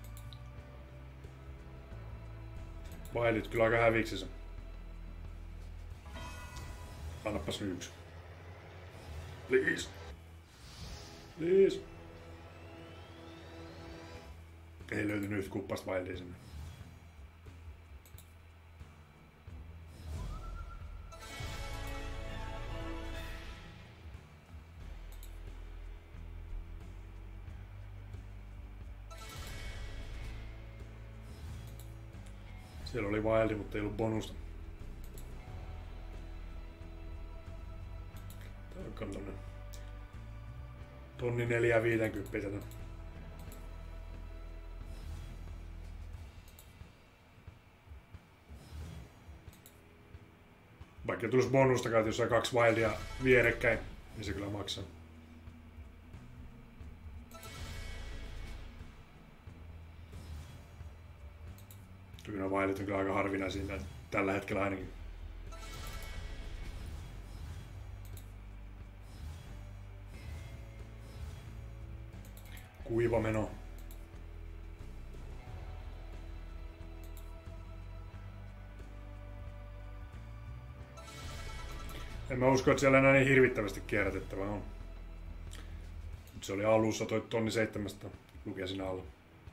Vailit kyllä aika häviksissä. Annapas nyt yksi. Please. Please. Ei löytynyt yhtä kuppasta wildia sinne. Siellä oli wildi, mutta ei ollut bonusta. Tää on tonne tonni neljä viidenkymppiä tätä. Vaikka tulisi bonustakaan, että jos saa kaksi wildia vierekkäin, niin se kyllä maksaa. Kyllä wildit on kyllä aika harvinaisia tällä hetkellä ainakin. Kuiva meno. En mä usko, että siellä enää niin hirvittävästi kierrätettävää on. Nyt se oli alussa toi tonni seitsemästä lukee siinä alla.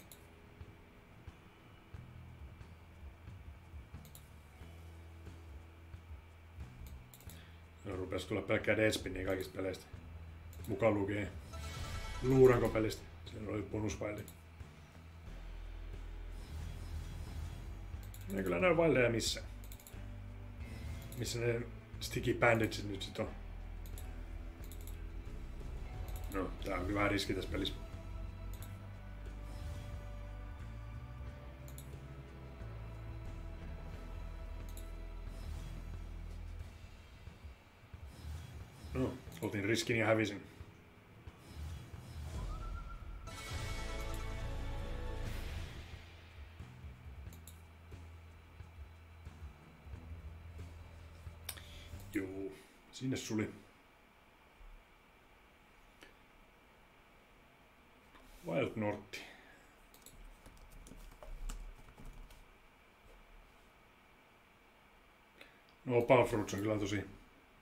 No, rupesi tulla pelkkää deadspinniä kaikista peleistä. Mukaan lukee luurankopelistä. Siellä oli bonusvaili. Ei kyllä näy vaileja missään. Missä ne sticky bandageit nyt sit on? No, tää on vähän riski tässä pelissä. No, otin riskin ja hävisin. Joo, sinne suli. Wild North. No, Opal Fruits on kyllä tosi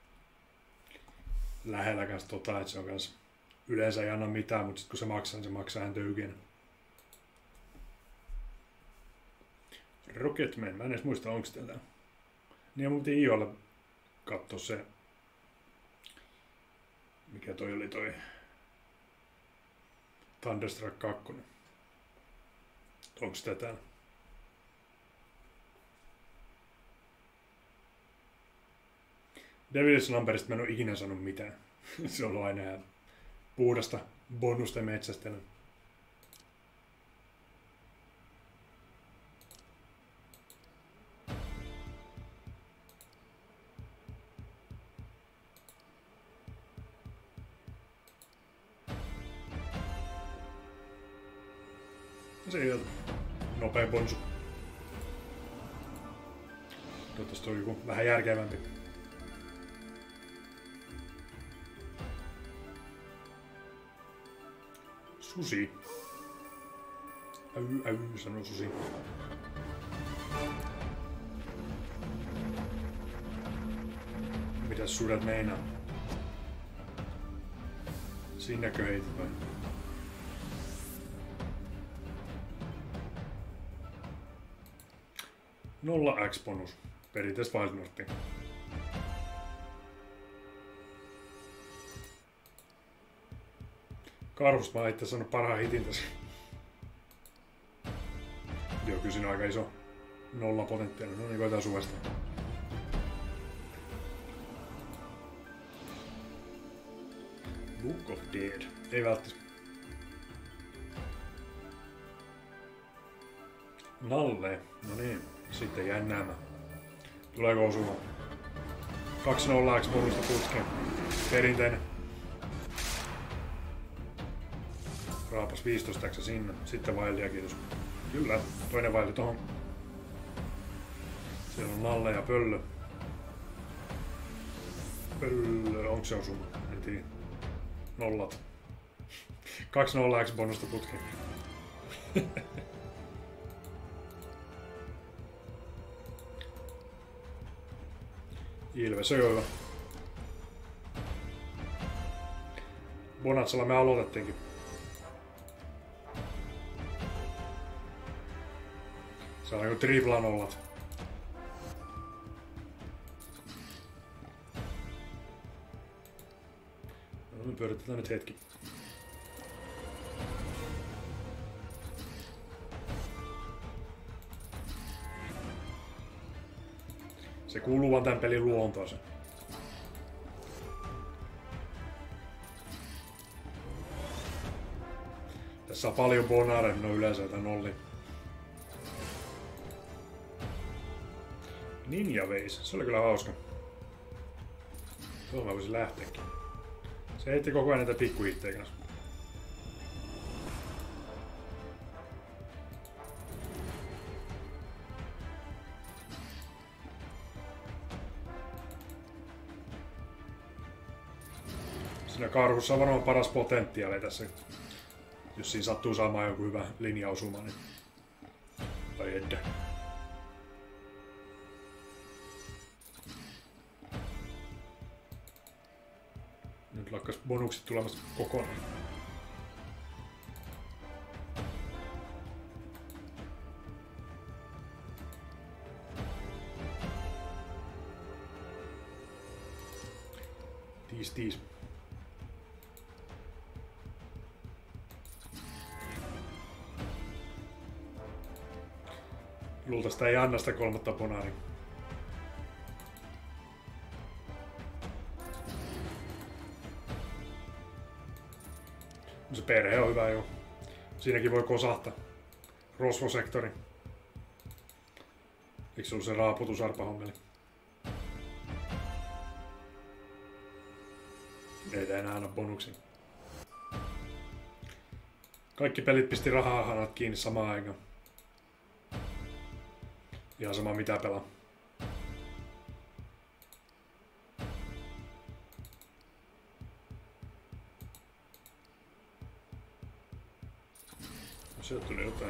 lähellä kans tota, että se on kans yleensä ei anna mitään, mutta sit kun se maksaa, niin se maksaa ihan töykin. Rocketman, mä en edes muista onks tätä. Niin mun piti Iolla katsoa se, mikä toi oli toi Thunderstruck kaksi. Onks tätä? Devil's Numberista mä en oo ikinä sanonut mitään. Se on ollut aina ihan puhdasta bonusten metsästelyä. Se ei ole nopea bonsu. Toivottavasti toi joku vähän järkevämpi. Susi. Äy, äy, sanoo susi. Mitäs sudet meinaa? Sinnekö heitit vai? Nolla X bonus. Perinteistä Wild Northia. Karhusta mä itse sanonut parhaan hitin tässä. Joo, kyllä siinä on aika iso nolla potentiaali. No niin, koetaan suvesta. Book of Dead. Ei välttämättä. Nalle. No niin, sitten jännäämä. Tuleeko osuma? kaksi nolla X bonusta putkeen. Perinteinen. Raapas viisitoista X sinne. Sitten vaillia, kiitos. Kyllä, toinen vaili tohon. Siellä on Nalle ja Pöllö. Pöllö, onko se osuma? En tiedä. Nollat. kaksi nolla X bonusta putkeen. Ilves on hyvä. Bonazzalla me aloitettiinkin. Se on niinku tripla nollat. No, me pyöritetään nyt hetki. Se kuuluu vaan tän pelin luontoon. Tässä on paljon bonare, no yleensä jotain nolli. Ninja Veis, se oli kyllä hauska. Tuolla mä voisin lähteäkin. Se heitti koko ajan näitä pikkuhittejä kanssa. Siinä karhussa on varmaan paras potentiaali tässä. Jos siinä sattuu saamaan joku hyvä linjausuma, niin... Tai edde. Nyt lakkas bonukset tulemassa kokonaan. Tiis tiis. Luulta sitä ei anna sitä kolmatta bonaria. Se perhe on hyvä jo. Siinäkin voi kosahtaa. Rosvosektori. Eikö se ollut se raaputusarpahommeli? Ei enää anna bonuksia. Kaikki pelit pisti rahahanat kiinni samaan aikaan. Ihan sama mitä pelaa. Sieltä tuli jotain.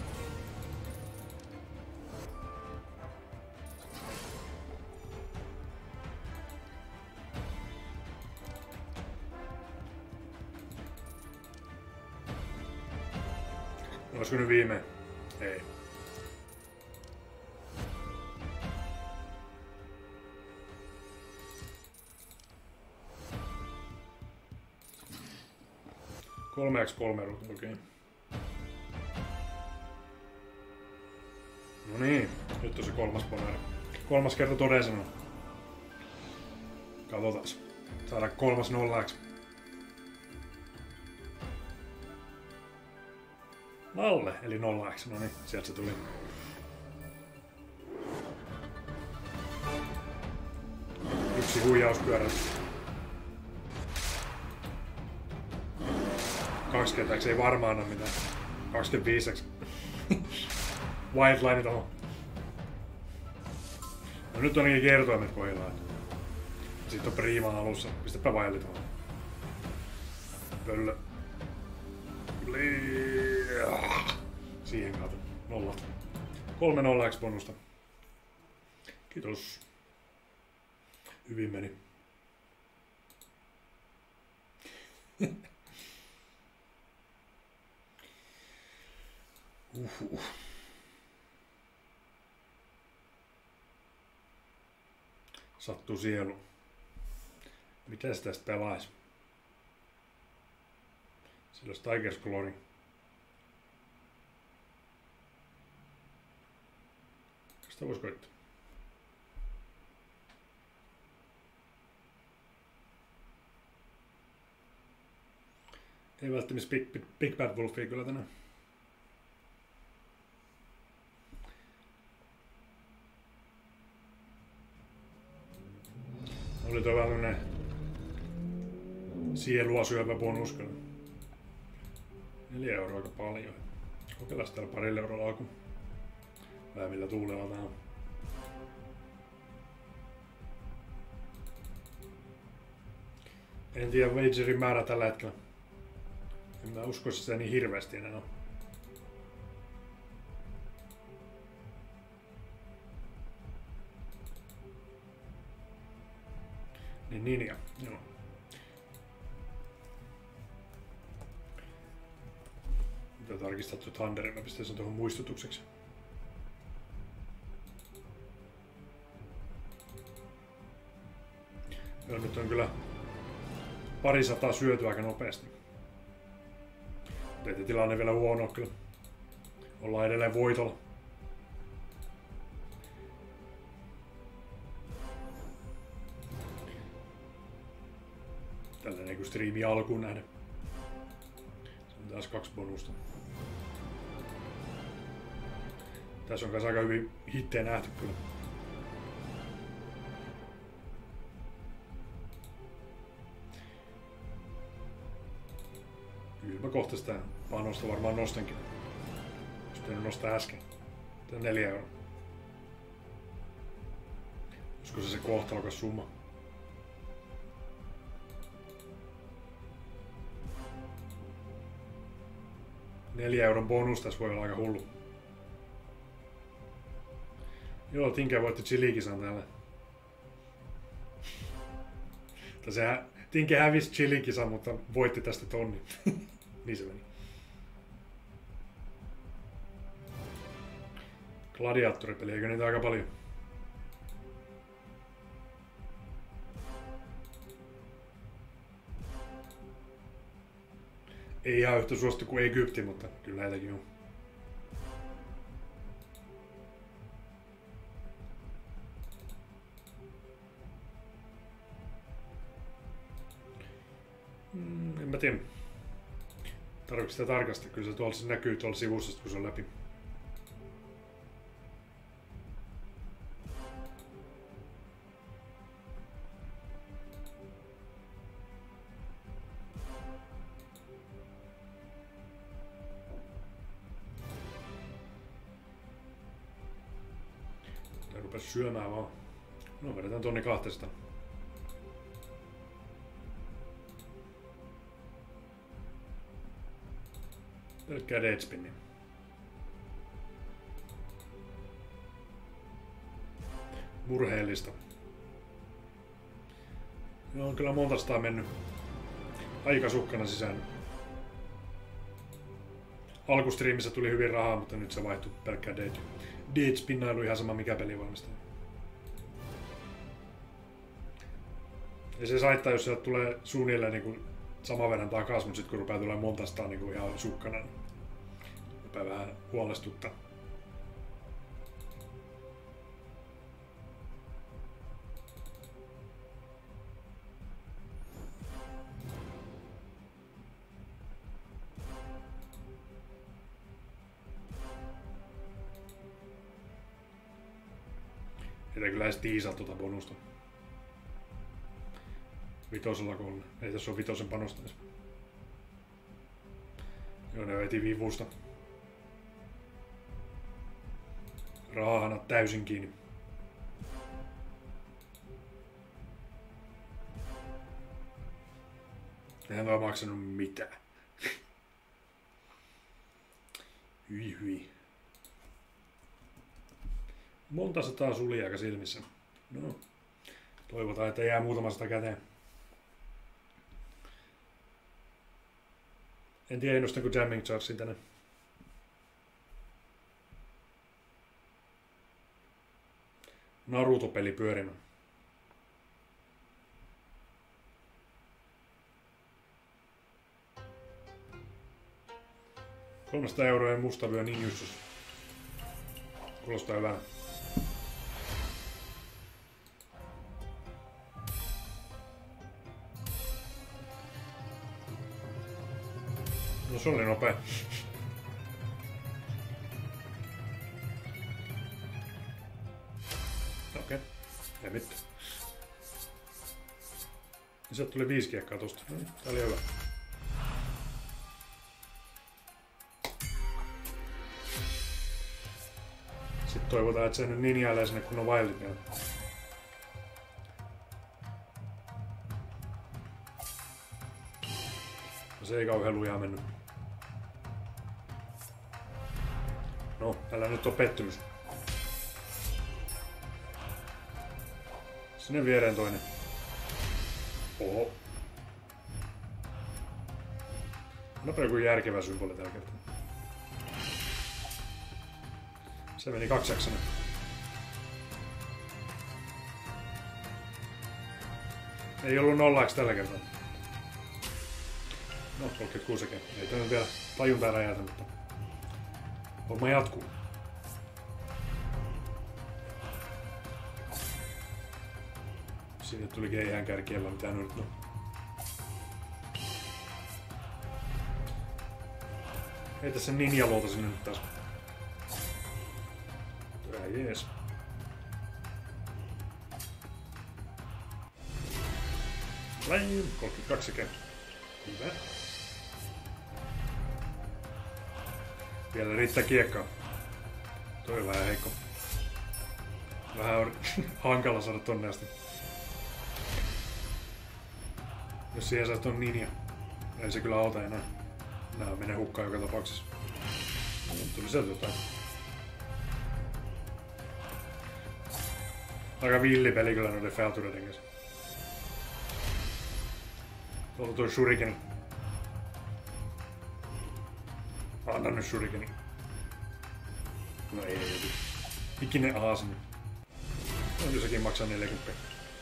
Olisiko nyt viimein? Ei. kolme kertaa kolme ruutu, okei. Okay. No niin, nyt on se kolmas bonari. Kolmas kerta toden sanoo. Katsotaas. Saadaan kolmas nollaksi. Nalle, eli nollaksi. No niin, sieltä se tuli. Yksi huijauspyörä. kaksikymmentä ei varmaan anna mitään. kaksikymmentäviisi. Wildline tohon. No nyt on ainakin kertoimet kohdillaan. Sitten on priimaa alussa. Pistäpä Wildline tohon. Pöllö. Siihen kautta. Nollat. Kolme nollaksi bonusta. Kiitos. Hyvin meni. Uhuh. Sattuu sielu. Mitäs tästä pelais? Sillä olisi Tigers Glory. Sitä vois koittaa. Ei välttämättä Big, Big, Big Bad Wolfia kyllä tänään. Oli tuo vähän tämmönen sielua syövä bonus kyllä. Neljä euroa aika paljon. Kokeillaan täällä parilla eurolla alku. Vähän millä tuulella tää on. En tiedä wagerin määrä tällä hetkellä. En mä usko, että se niin hirveästi enää on. Niin Ninja, joo. Ja tarkistettu Thunderin, mä pistän sen tuohon muistutukseksi. Ja nyt on kyllä pari sataa syöty aika nopeasti. Mutta ei tilanne vielä huono kyllä. Ollaan edelleen voitolla. Tällainen kuin striimi alkuun nähden. Se on taas kaksi bonusta. Tässä on kanssa aika hyvin hittejä nähty kyllä. Kyllä mä kohta sitä panosta varmaan nostankin. Jos tein nostaa äsken. Tää on neljä euroa. Olisiko se se kohtalokas summa? Neljä euron bonus tässä voi olla aika hullu. Joo, Tinke voitti Chilikisan täällä. Sehän Tinke hävisi Chilikisan, mutta voitti tästä tonni. Niin se meni. Gladiaattoripeli, eikö niitä aika paljon? Ei ihan yhtä suosittu kuin Egypti, mutta kyllä näitäkin on. Mm, en mä tiedä. Tarvitsetko sitä tarkastaa? Kyllä se tuolla se näkyy tuolla sivussa, kun se on läpi. Tää rupes syömään vaan. No vedetään tonni kahtesta. Pelkkää deadspinnia. Murheellista. Joo, on kyllä monta sataa mennyt aika sukkana sisään. Alkustriimissä tuli hyvin rahaa, mutta nyt se vaihtui pelkkää dead. Deadspinnailu ihan sama mikä peli valmistaa. Ja se saittaa, jos sieltä tulee suunnilleen niin kuin saman verran takas, mutta sitten kun rupeaa tulemaan monta sataa niin kuin ihan sukkana, niin rupeaa vähän huolestuttaa. Ei kyllä edes tiisaa tuota bonusta. Vitosella kolla. Ei tässä ole vitosen panosta edes. Joo, ne veti vivusta. Rahahanat täysin kiinni. Eihän ole maksanut mitään. Hyi hyi. Monta sataa sulia aika silmissä. No, toivotaan, että jää muutama sata käteen. En tiedä innostanko Jamming Chargein tänne. Naruto-peli pyörimään. kolmesataa euroa ja mustavyö ninjussus. Kuulostaa hyvältä. No se oli nopea. Okei, okay. Ei mitään. Ja sieltä tuli viisi kiekkaa tosta. No, tää oli hyvä. Sitten toivotaan, että se nyt ninjailee sinne kun on wildit vielä. Se ei kauhean lujaa mennyt. No, älä nyt on pettymys. Sinne viereen toinen. Oho. Nopea kuin järkevä symboli tällä kertaa. Se meni kaksaksena. Ei ollut nollaksi tällä kertaa. No, kolmekymmentäkuusi sekin. Ei tämä vielä tajuntaa räjätä, mutta homma jatkuu. Sinne tuli keihään kärkiellä mitään nyt. No. Heitä sen ninjaluolta sinne nyt taas. Tää jees. Flame, kolmekymmentäkaksi sekin. Hyvä. Vielä riittää kiekkaa. Toi on vähän heikko. Vähän on hankala saada tonne asti. Jos siihen saa ton ninja, ei se kyllä auta enää. Nää menee hukkaan joka tapauksessa. Tuli sieltä jotain. Aika villi peli kyllä noiden featureiden kanssa. Tuolta toi shurikeni. Anna nyt shurikeni. No ei, ei. Ikinen aasin. No sekin maksaa neljäkymmentä.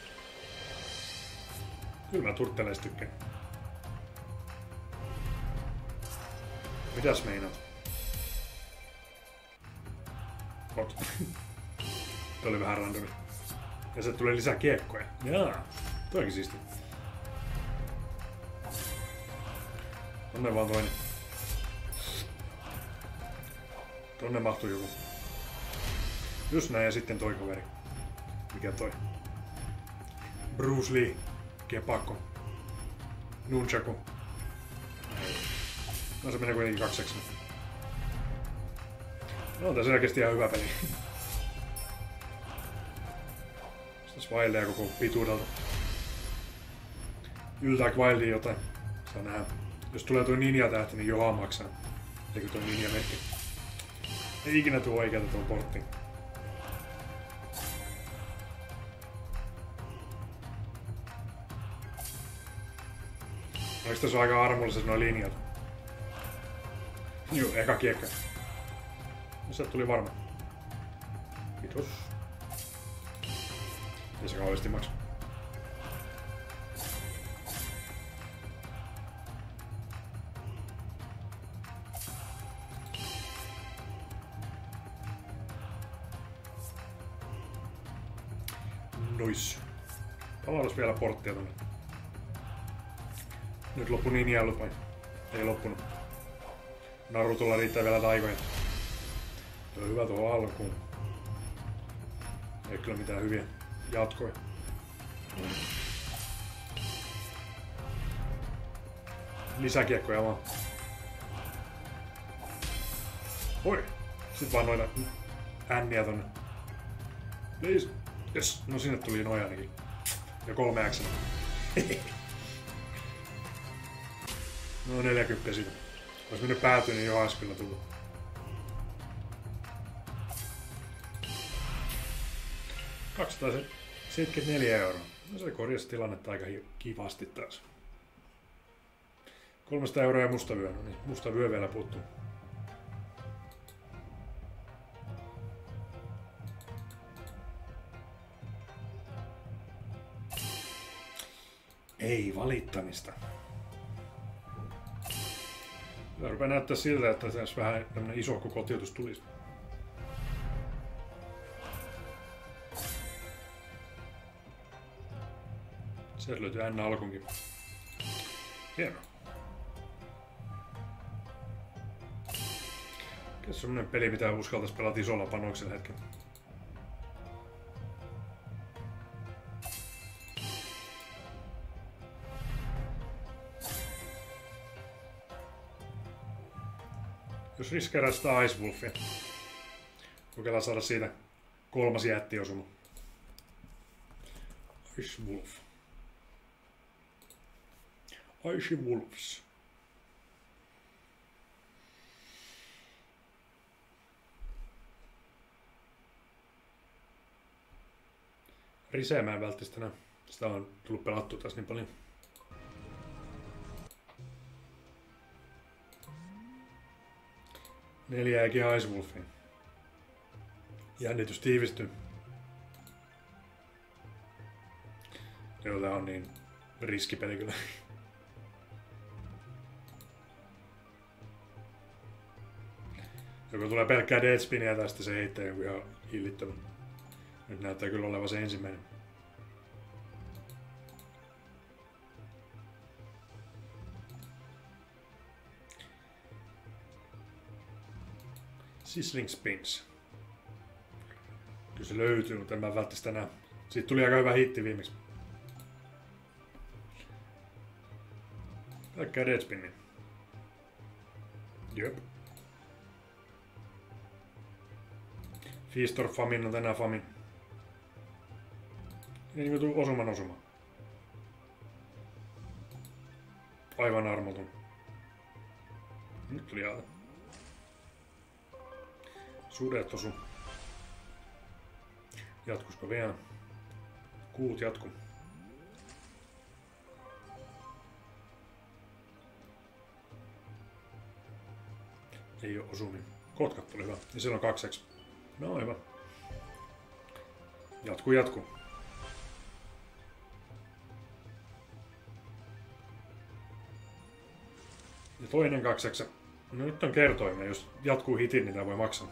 Kyllä mä turtteleista tykkään. Mitäs meinaat? Ot. Toi oli vähän randomi. Ja se tulee lisää kiekkoja. Jaa, toikin siisti. Tonne vaan toinen. Tonne mahtuu joku. Just näin ja sitten toi kaveri. Mikä toi? Bruce Lee. Kepakko. Nunchaku. No se menee kuitenkin kakseksi. No tää selkeästi ihan hyvä peli. Tässä Wildia koko pituudelta. Yltääkö Wildia jotain? Saa nähdä. Jos tulee tuo ninja-tähti, niin johan maksaa. Eikö tuo ninja-merkki? Ei ikinä tuo oikealta tuon porttiin. Onks tässä aika armollisessa nuo linjat? Joo, eka kiekka. No sieltä tuli varma. Kiitos. Ei se kauheasti maksa. Nois. Palautas vielä porttia tonne. Nyt loppu ninjailut vai? Ei loppunut. Narutolla riittää vielä taikoja. Tuo on hyvä tuohon alkuun. Ei kyllä mitään hyviä jatkoja. Lisäkiekkoja vaan. Oi! Sitten vaan noita änniä tonne. Please. Yes. No sinne tuli noja ainakin. Ja kolme äksellä. No neljäkymmentä siitä. Ois mennyt päätyyn, niin jo ois kyllä tullut. kaksisataaseitsemänkymmentäneljä euroa. No se korjasi tilannetta aika kivasti taas. kolmesataa euroa ja musta vyö. No niin, musta vyö vielä puuttuu. Ei valittamista. Tämä rupeaa näyttää siltä, että tässä vähän tämmönen iso kotiutus tulisi. Sieltä löytyy N alkunkin. Hienoa. Mikäs semmonen peli, mitä uskaltais pelata isolla panoksella hetkellä? Jos riskeeraa sitä Ice Wolfia, kokeillaan saada siitä kolmas jättiosuma. Ice Wolf. Ice Wolves. Riseä mä en välttämättä tänään. Sitä on tullut pelattua tässä niin paljon. Neljä eikä Ice Wolfia. Jännitys tiivistyy. Joo, tää on niin riskipeli kyllä. Joko tulee pelkkää deadspinia tai sitten se heittää joku ihan hillittömän. Nyt näyttää kyllä olevan se ensimmäinen. Sizzling Spins. Kyllä se löytyy, mutta en mä välttämättä enää. Siitä tuli aika hyvä hitti viimeksi. Pelkkää deadspinnia. Jep. Feast or Famine on tänään Famine. Ei niinku tuu osuman osuma. Aivan armoton. Nyt tuli aata. Sudet osu. Jatkusko vielä? Kuut jatku. Ei oo osumi. Kotkat tuli hyvä. Ja siellä on kakseksi. No hyvä. Jatku, jatku. Ja toinen kakseksi. No nyt on kertoimia. Jos jatkuu hitin, niin tää voi maksaa.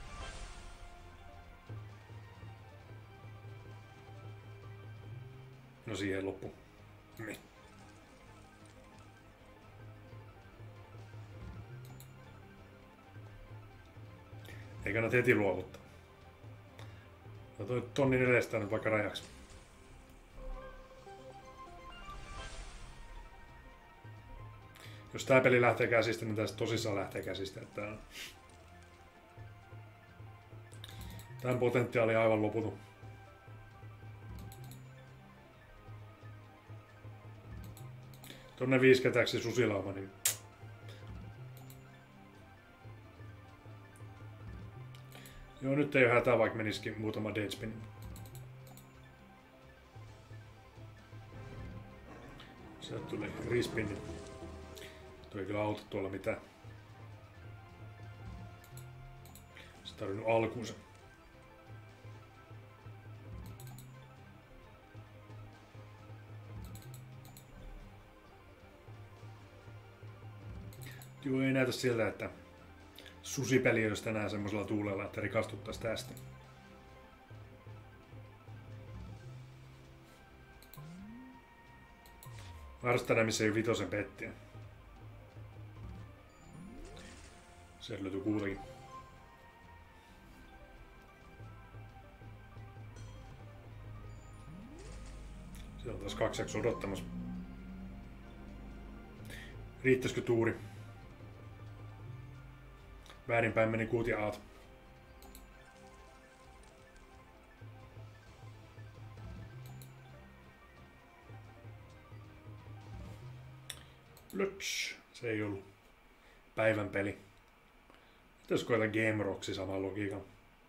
No siihen loppu. Niin. Ei kannata heti luovuttaa. No toi tonnin edestä nyt vaikka rajaksi. Jos tää peli lähtee käsistä, niin tästä tosissaan lähtee käsistä. Että tämän potentiaali on aivan loputon. Tonne viisketäksi susilauma, niin joo, nyt ei ole hätää, vaikka menisikin muutama deadspin. Sieltä tuli respin. Tuo ei kyllä auta tuolla mitään. Se tarvinnut alkuunsa. Joo, ei näytä siltä, että susipeli olisi tänään semmoisella tuulella, että rikastuttaisi tästä. Varsinkin missä ei ole vitosen pettiä. Sieltä löytyy kuutakin. Siellä on taas kaksi jaksoa odottamassa. Riittäisikö tuuri? Väärinpäin meni kuut ja aat. Löts. Se ei ollut päivän peli. Jos koetan Game Rocksia saman logiikan.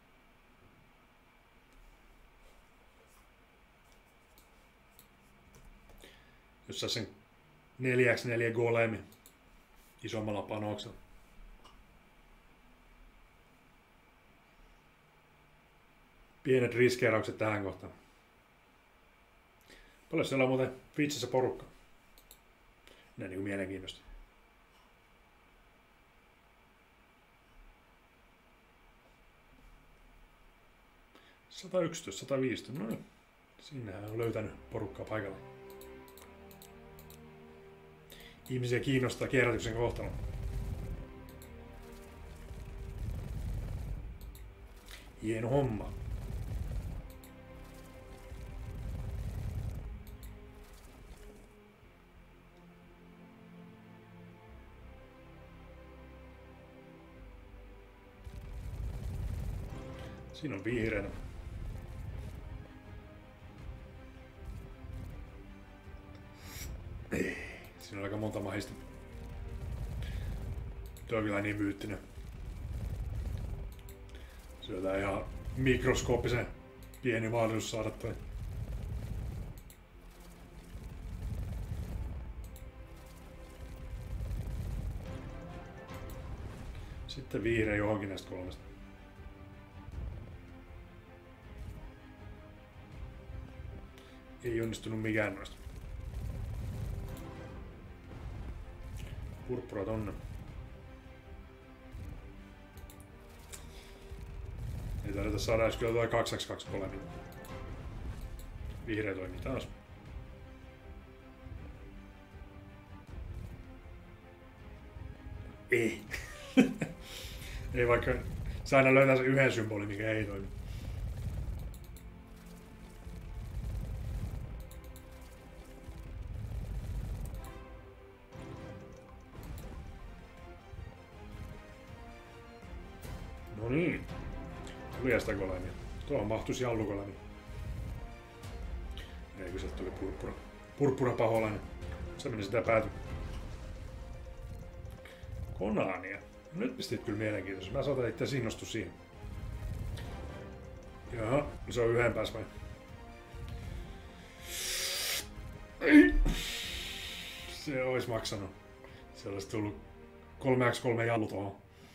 Jos saa sen neljäksi neljä golemi isommalla panoksella. Pienet riskeeraukset tähän kohtaan. Paljon siellä on muuten Twitchissä porukka. Näin niin mielenkiintoista. sata yksitoista, sata viisitoista, no niin. Sinnehän on löytänyt porukkaa paikalle. Ihmisiä kiinnostaa kierrätyksen kohtalo. Hieno homma. Siinä on vihreänä. Ei, siinä on aika monta mahista. Tuo on kyllä niin myyttinen. Se on ihan mikroskooppisen pieni mahdollisuus saada toi. Sitten vihreä johonkin näistä kolmesta. Ei onnistunut mikään noista. Purppura tonne. Ei tarvita saada edes kyllä toi kaksi kaksi kolme. Vihreä toimii taas. Ei. Ei vaikka sä aina löytää sen yhden symbolin, mikä ei toimi. No niin. Tuli sitä kolemia. Tuohon mahtuisi jallukolemi. Eikö sieltä tuli purppura. Purppura paholainen. Se meni sitä pääty. Konania. Nyt pistit kyllä mielenkiintoista. Mä saatan itse innostu siihen. Jaha, se on yhden pääs vai? Ei. Se ois maksanut. Se olisi tullut kolme kertaa kolme jallu tohon.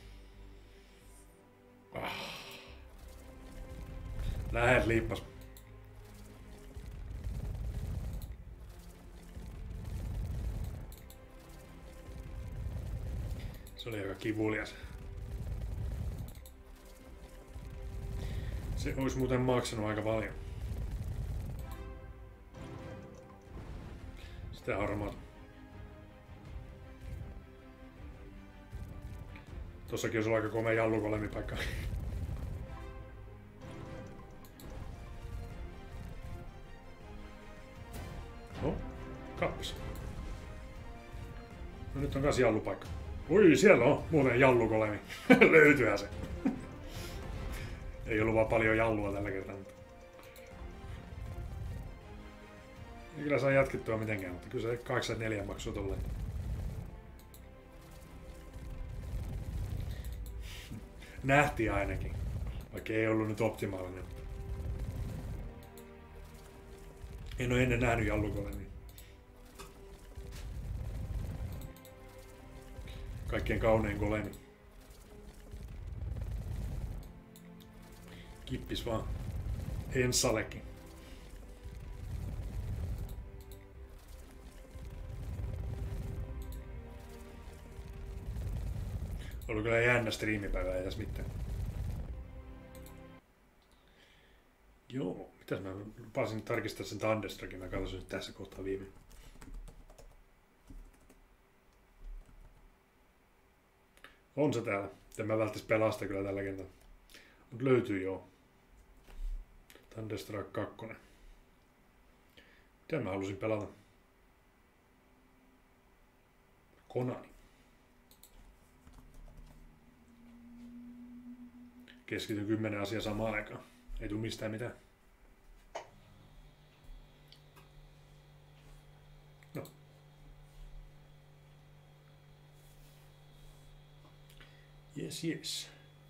Ah. Lähet liippas. Se oli aika kivulias. Se olisi muuten maksanut aika paljon. Sitä harmaata. Tossakin olisi ollut aika komea jallukolemipaikka. No, kappas. No nyt on kans jallupaikka. Ui, siellä on muuten jallukolemi. Löytyyhän se. Ei ollut vaan paljon jallua tällä kertaa. Ei kyllä saa jatkettua mitenkään, mutta kyllä se kahdeksankymmentäneljä maksoi tolleen. Nähtiin ainakin, vaikka ei ollut nyt optimaalinen. En ole ennen nähnyt jallukolemia. Kaikkien kaunein golemi. Kippis vaan. Ensalekin. Oli kyllä jännä striimipäivä, ei tässä mitään. Joo, mitäs mä lupasin tarkistaa sen Thunderstruckin, mä katsoin nyt tässä kohtaa viime. On se täällä. En mä välttämättä pelasta kyllä tällä kentällä. Mut löytyy joo. Thunderstruck kaksi. Mitä mä halusin pelata? Konani. Keskityn kymmenen asiaa samaan aikaan. Ei tuu mistään mitään. No. Yes, yes.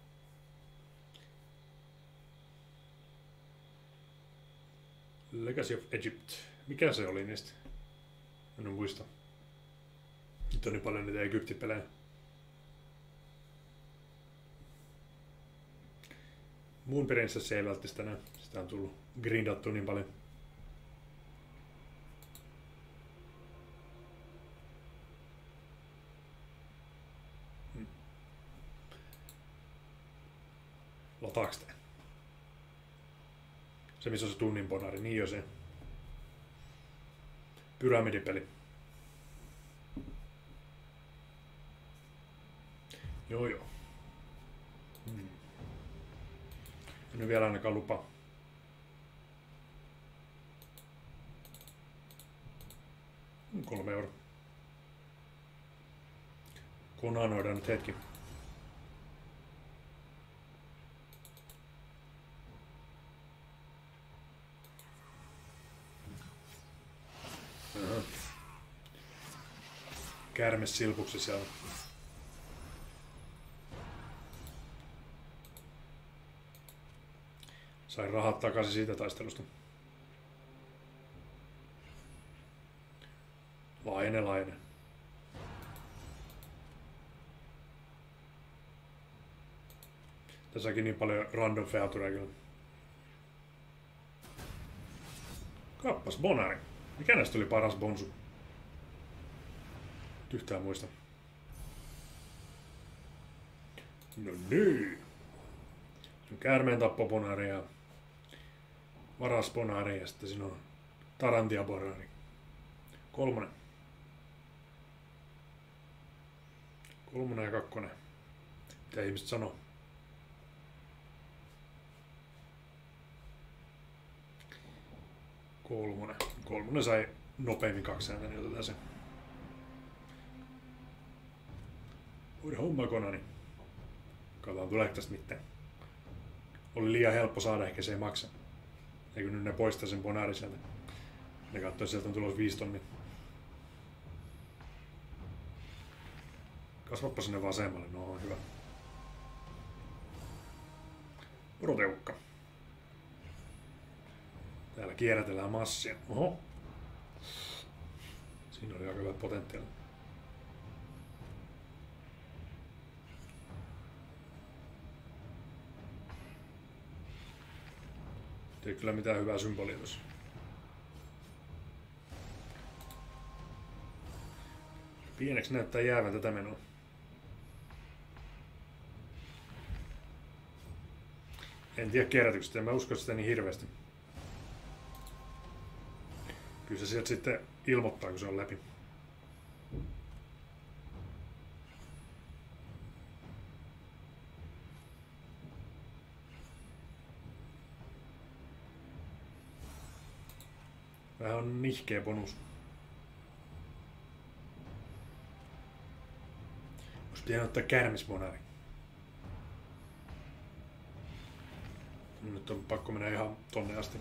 Legacy of Egypt. Mikä se oli niistä? En muista. Nyt on niin paljon niitä Egypti-pelejä. Moon Princess ei välttämättä tänään. Sitä on tullut grindattua niin paljon. Hmm. Lataaks tää? Se missä on se tunnin bonari, niin jo se. Pyramidipeli. Joo joo. Hmm. En ole vielä ainakaan lupa. Kolme euroa. Konanoidaan nyt hetki. Käärme silpuksi siellä. Sain rahat takaisin siitä taistelusta. Laine, laine. Tässäkin niin paljon random featureja kyllä. Kappas Bonari. Mikä näistä oli paras bonsu? Yhtään muista. No niin. Käärmeen tappo Bonari ja varas Bonari ja sitten siinä on Tarantia Bonari. Kolmonen. Kolmonen ja kakkonen. Mitä ihmiset sanoo? Kolmonen. Kolmonen sai nopeammin kaksi ääntä, niin otetaan se. Uuden homma Konani. Katsotaan tuleeko tästä mitään. Oli liian helppo saada, ehkä se ei maksa. Eikö nyt ne poistaa sen Bonari sieltä. Ne katsoi, sieltä on tulossa viisi tonnia. Kasvappa sinne vasemmalle, no on hyvä. Roteukka. Täällä kierrätellään massia. Oho. Siinä oli aika hyvä potentiaali. Ei kyllä mitään hyvää symbolia tuossa. Pieneksi näyttää jäävän tätä menoa. En tiedä kierrätyksestä, en mä usko sitä niin hirveästi. Kyllä se sieltä sitten ilmoittaa, kun se on läpi. Vähän on nihkeä bonus. Olisi pitänyt ottaa kärmisbonari. Nyt on pakko mennä ihan tonne asti.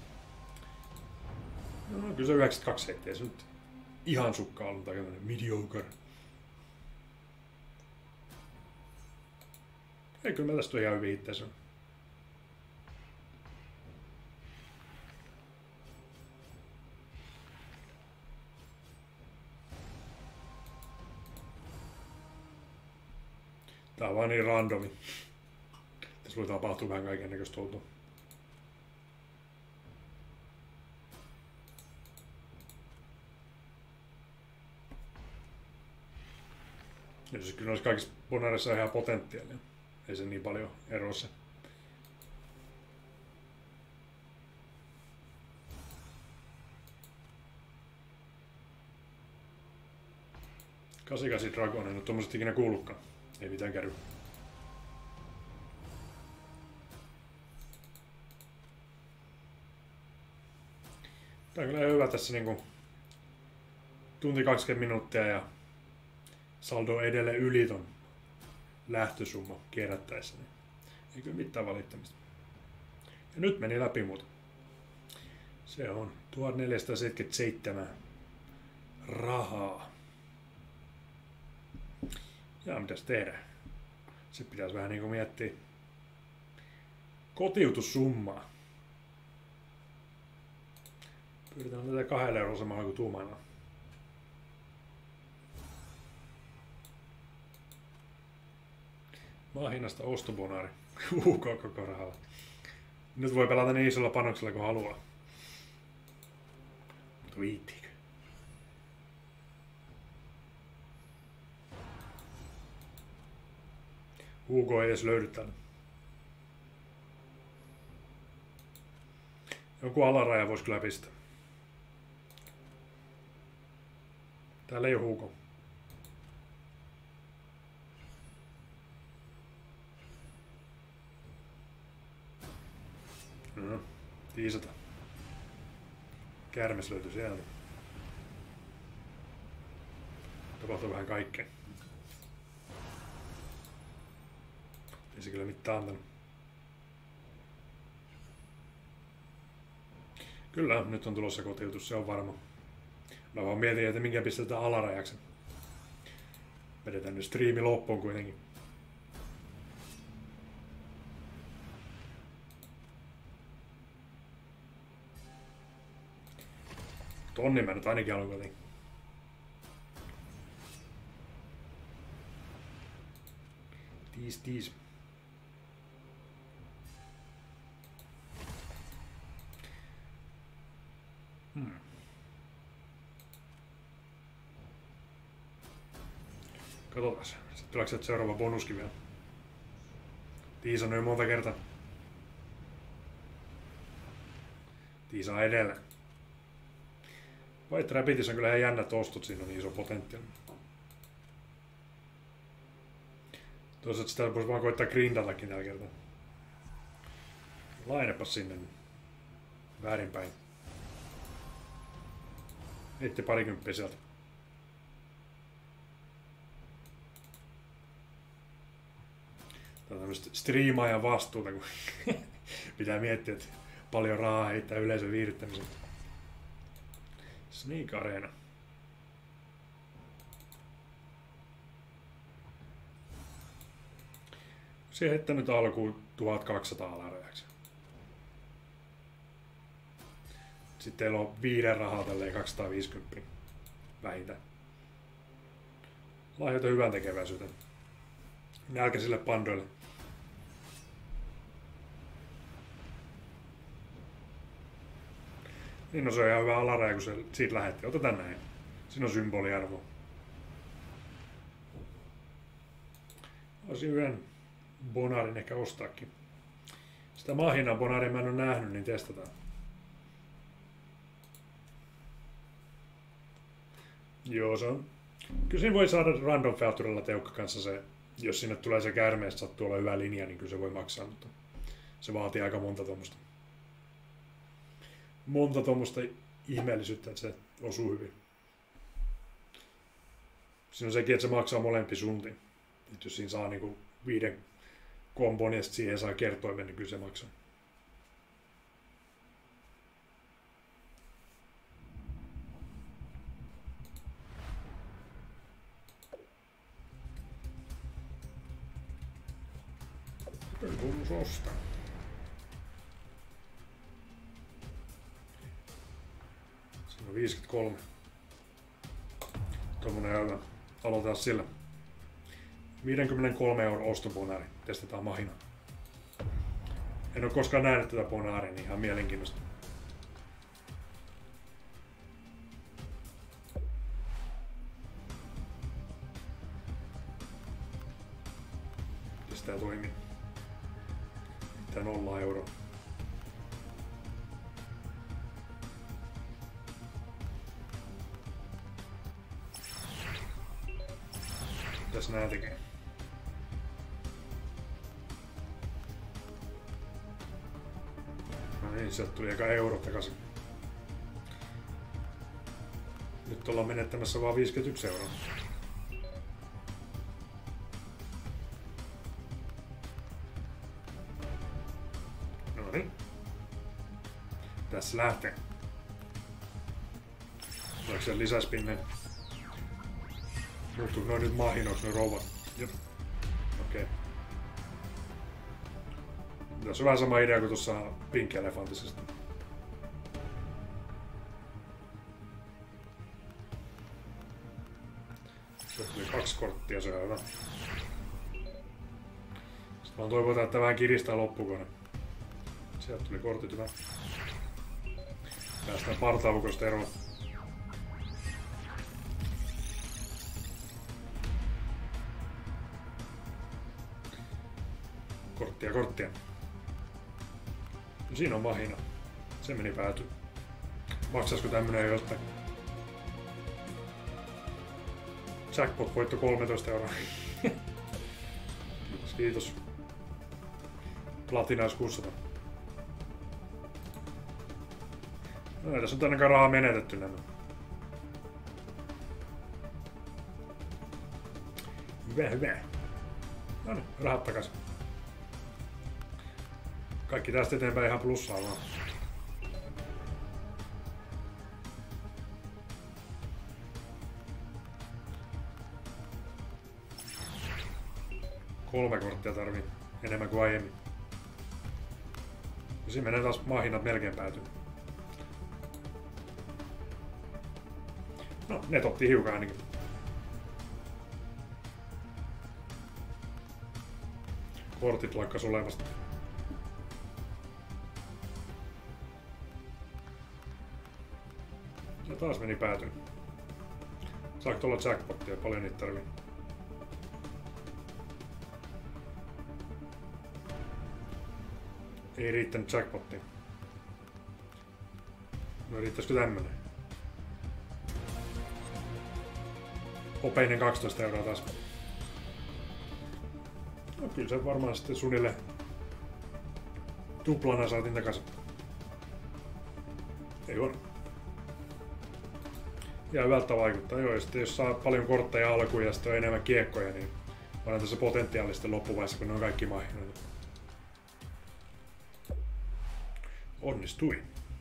No, kyllä se yhdeksänkymmentäkaksi heittää. Se nyt ihan sukkaa ollut tai mediocre. Ei, kyllä mä tästä on ihan hyvin itteensä. Tää on vaan niin randomi. Tässä voi tapahtua vähän kaiken näköistä outoa. Ja se kyllä olisi kaikissa Bonarissa ihan potentiaalia. Ei se niin paljon eroa se. kahdeksankymmentäkahdeksan Dragon, en ole tuommoiset ikinä kuullutkaan. Ei mitään käy. Tää on kyllä hyvä tässä niinku tunti kaksikymmentä minuuttia ja saldo edelleen yli ton lähtösumma kierrättäessä. Niin ei kyllä mitään valittamista. Ja nyt meni läpi muuta. Se on tuhatneljäsataaseitsemänkymmentäseitsemän rahaa. Ja mitäs tehdään? Se pitäisi vähän niinku miettiä kotiutussummaa. Pyydetään tätä kahdella eurolla samalla kuin tuumana. Maahinnasta ostobonari. UK koko rahalla. Nyt voi pelata niin isolla panoksella kuin haluaa. Mutta viittiinkö? U K ei edes löydy tänne. Joku alaraja voisi kyllä pistää. Täällä ei ole Hugo. No, tiisata. Kärmes löytyi sieltä. Tapahtuu vähän kaikkea. Ei se kyllä mitään antanut. Kyllä, nyt on tulossa kotiutus, se on varma. Mä vaan mietin, että minkä pistetään alarajaksi. Vedetään nyt striimi loppuun kuitenkin. Tonni mä nyt ainakin haluan kotiin. Tiis, tiis. Hmm. Katsotaan. Sitten tuleeko sieltä seuraava bonuskin vielä. Tiisannut jo monta kertaa. Tiisaa edelleen. White Rabbitissä on kyllä ihan jännät ostot, siinä on niin iso potentiaali. Toisaalta sitä voisi vaan koittaa grindatakin tällä kertaa. Lainepas sinne. Väärinpäin. Heitti parikymppiä sieltä. Tämä on tämmöistä striimaajan vastuuta, kun pitää miettiä, että paljon rahaa heittää yleisön viihdyttämiseen. Sneak Arena. Se heittänyt alkuun tuhatkaksisataa alarajaksi. Sitten teillä on viiden rahaa tälleen kaksisataaviisikymmentä vähintään. Lahjoita hyvän tekeväisyyteen. Nälkäisille pandoille. Niin no se on ihan hyvä alaraja, kun se siitä lähetti. Otetaan näin. Siinä on symboliarvo. Voisin yhden bonarin ehkä ostaakin. Sitä Mahinan bonaria mä en ole nähnyt, niin testataan. Joo, se on. Kyllä siinä voi saada random featurella teukka kanssa se, jos sinne tulee se käärmeestä, sattuu olla hyvä linja, niin kyllä se voi maksaa, mutta se vaatii aika monta tuommoista. Monta tuommoista ihmeellisyyttä, että se osuu hyvin. Siinä on sekin, että se maksaa molempi suntin. Että jos siinä saa niinku viiden kombon ja sitten siihen saa kertoimen, niin kyllä se maksaa. Sitten kuuluisi ostaa. Siinä on viisikymmentäkolme. Tuommoinen hyvä. Aloitetaan sillä. viisikymmentäkolme euro ostobonari. Testataan Mahina. En ole koskaan nähnyt tätä bonaria, niin ihan mielenkiintoista. Miten tää toimii? Mitä nolla euroa? Mitäs nää tekee? No niin, sieltä tuli eka euro takaisin. Nyt ollaan menettämässä vaan viisikymmentäyksi euroa. No niin. Tässä lähtee. Tuleeko siellä lisäspinne? Muuttuuko noin nyt mahinoiksi noin rouvat? Jep. Okei. Okay. Tässä on vähän sama idea kuin tuossa Pink Elefantisesta. Sieltä tuli kaksi korttia, se on hyvä. Sitten vaan toivotaan, että vähän kiristää loppukone. Sieltä tuli kortit hyvä. Päästään partaukosta eroon. Korttia, korttia. No siinä on Mahina. Se meni pääty. Maksaisiko tämmönen jostain? Jackpot voitto kolmetoista euroa. Kiitos, kiitos. Platinais kuusisataa. No, tässä on tänne rahaa menetetty nämä. Hyvä, hyvä. No niin, rahat takas. Kaikki tästä eteenpäin ihan plussaa vaan. Kolme korttia tarvii enemmän kuin aiemmin. Ja siinä menee taas maahinnat melkein päätyy. No, ne otti hiukan ainakin. Kortit lakkas olemasta. Ja taas meni päätyyn. Saako tuolla jackpottia? Paljon niitä tarvii? Ei riittänyt jackpottiin. No riittäisikö tämmönen? Opeinen kaksitoista euroa taas. No kyllä se varmaan sitten sunille tuplana saatiin takaisin. Ei on. Ja hyvältä vaikuttaa. Joo, ja sitten jos saa paljon kortteja alkuun ja sitten on enemmän kiekkoja, niin on tässä potentiaalista loppuvaiheessa, kun ne on kaikki mahinoita. Onnistui.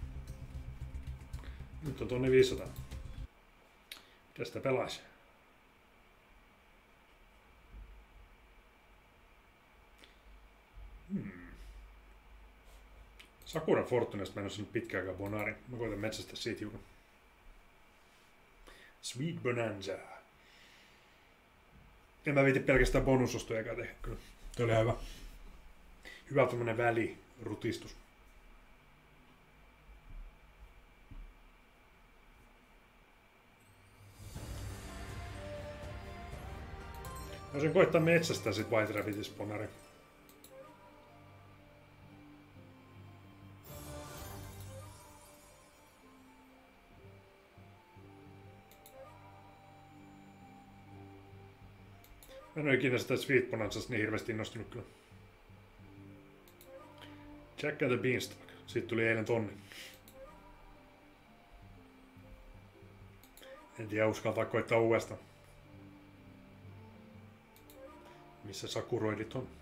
Nyt on tonni viisisataa. Mitä sitä pelaisi? Hmm. Sakura Fortunesta mä en oo sanonut pitkään aikaa Bonari. Mä koitan metsästä siitä hiukan. Sweet Bonanza. En mä viiti pelkästään bonusostojakaan tehdä kyllä. Tuo oli hyvä. Hyvä tommonen välirutistus. Mä sen koittaa metsästää sit White Rabbitis Bonari. Mä en oo ikinä sitä Sweet Bonanzasta niin hirveästi innostunut kyllä. Jack and the Beanstalk. Siitä tuli eilen tonni. En tiedä uskaltaa koittaa uudestaan. Missä sakuroidit on?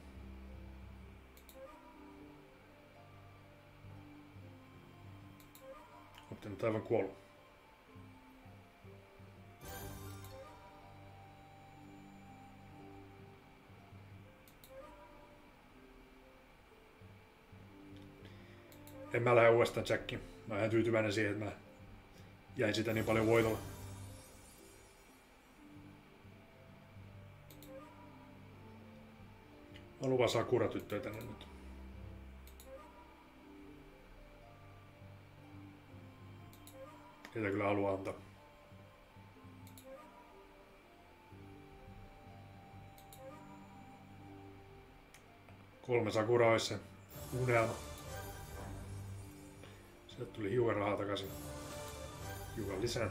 Ootte nyt aivan kuollut. En mä lähde uudestaan Jackiin. Mä oon ihan tyytyväinen siihen, että mä jäin sitä niin paljon voitolla. Mä luvan Sakura-tyttöjä tänne nyt. Ketä kyllä haluaa antaa. Kolme Sakuraa olisi se unelma. Sieltä tuli hiukan rahaa takaisin. Hiukan lisää.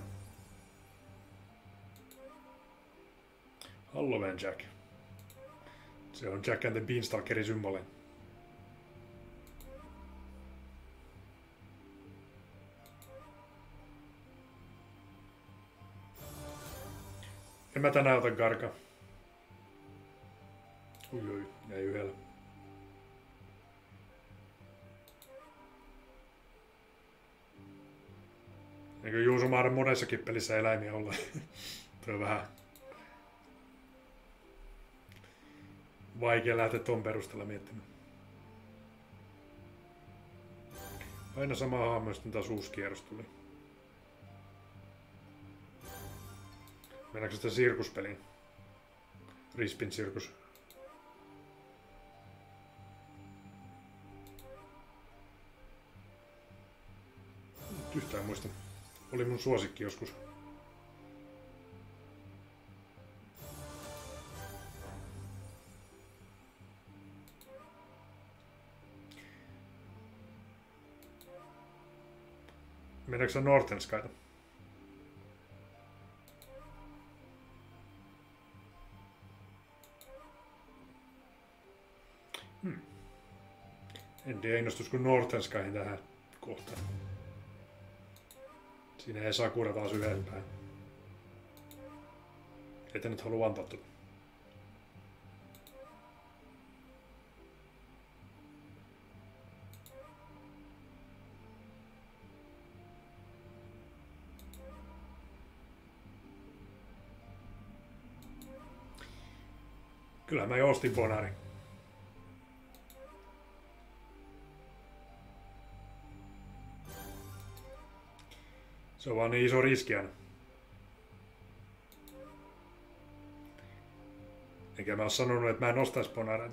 Halloween Jack. Se on Jack and the Beanstalkerin symboli. En mä tänään ota Garga. Ui ui, jäi yhdellä. Eikö Juuso Maaren monessakin pelissä eläimiä olla? Tuo on vähän vaikea lähteä ton perusteella miettimään. Aina sama hahmo, sitten taas uusi kierros tuli. Mennäänkö sitä sirkuspeliin? Rispin sirkus. Nyt yhtään muista. Oli mun suosikki joskus. Mennäänkö se Northenskyta? Hmm. En tiedä innostuisiko Northenskyin tähän kohtaan. Siinä ei Sakura taas yhden päin. Ette nyt halua antaa tuota. Kyllä mä jo ostin Bonari. Se on vaan niin iso riski aina. Enkä mä oo sanonut, että mä en ostais Bonareita.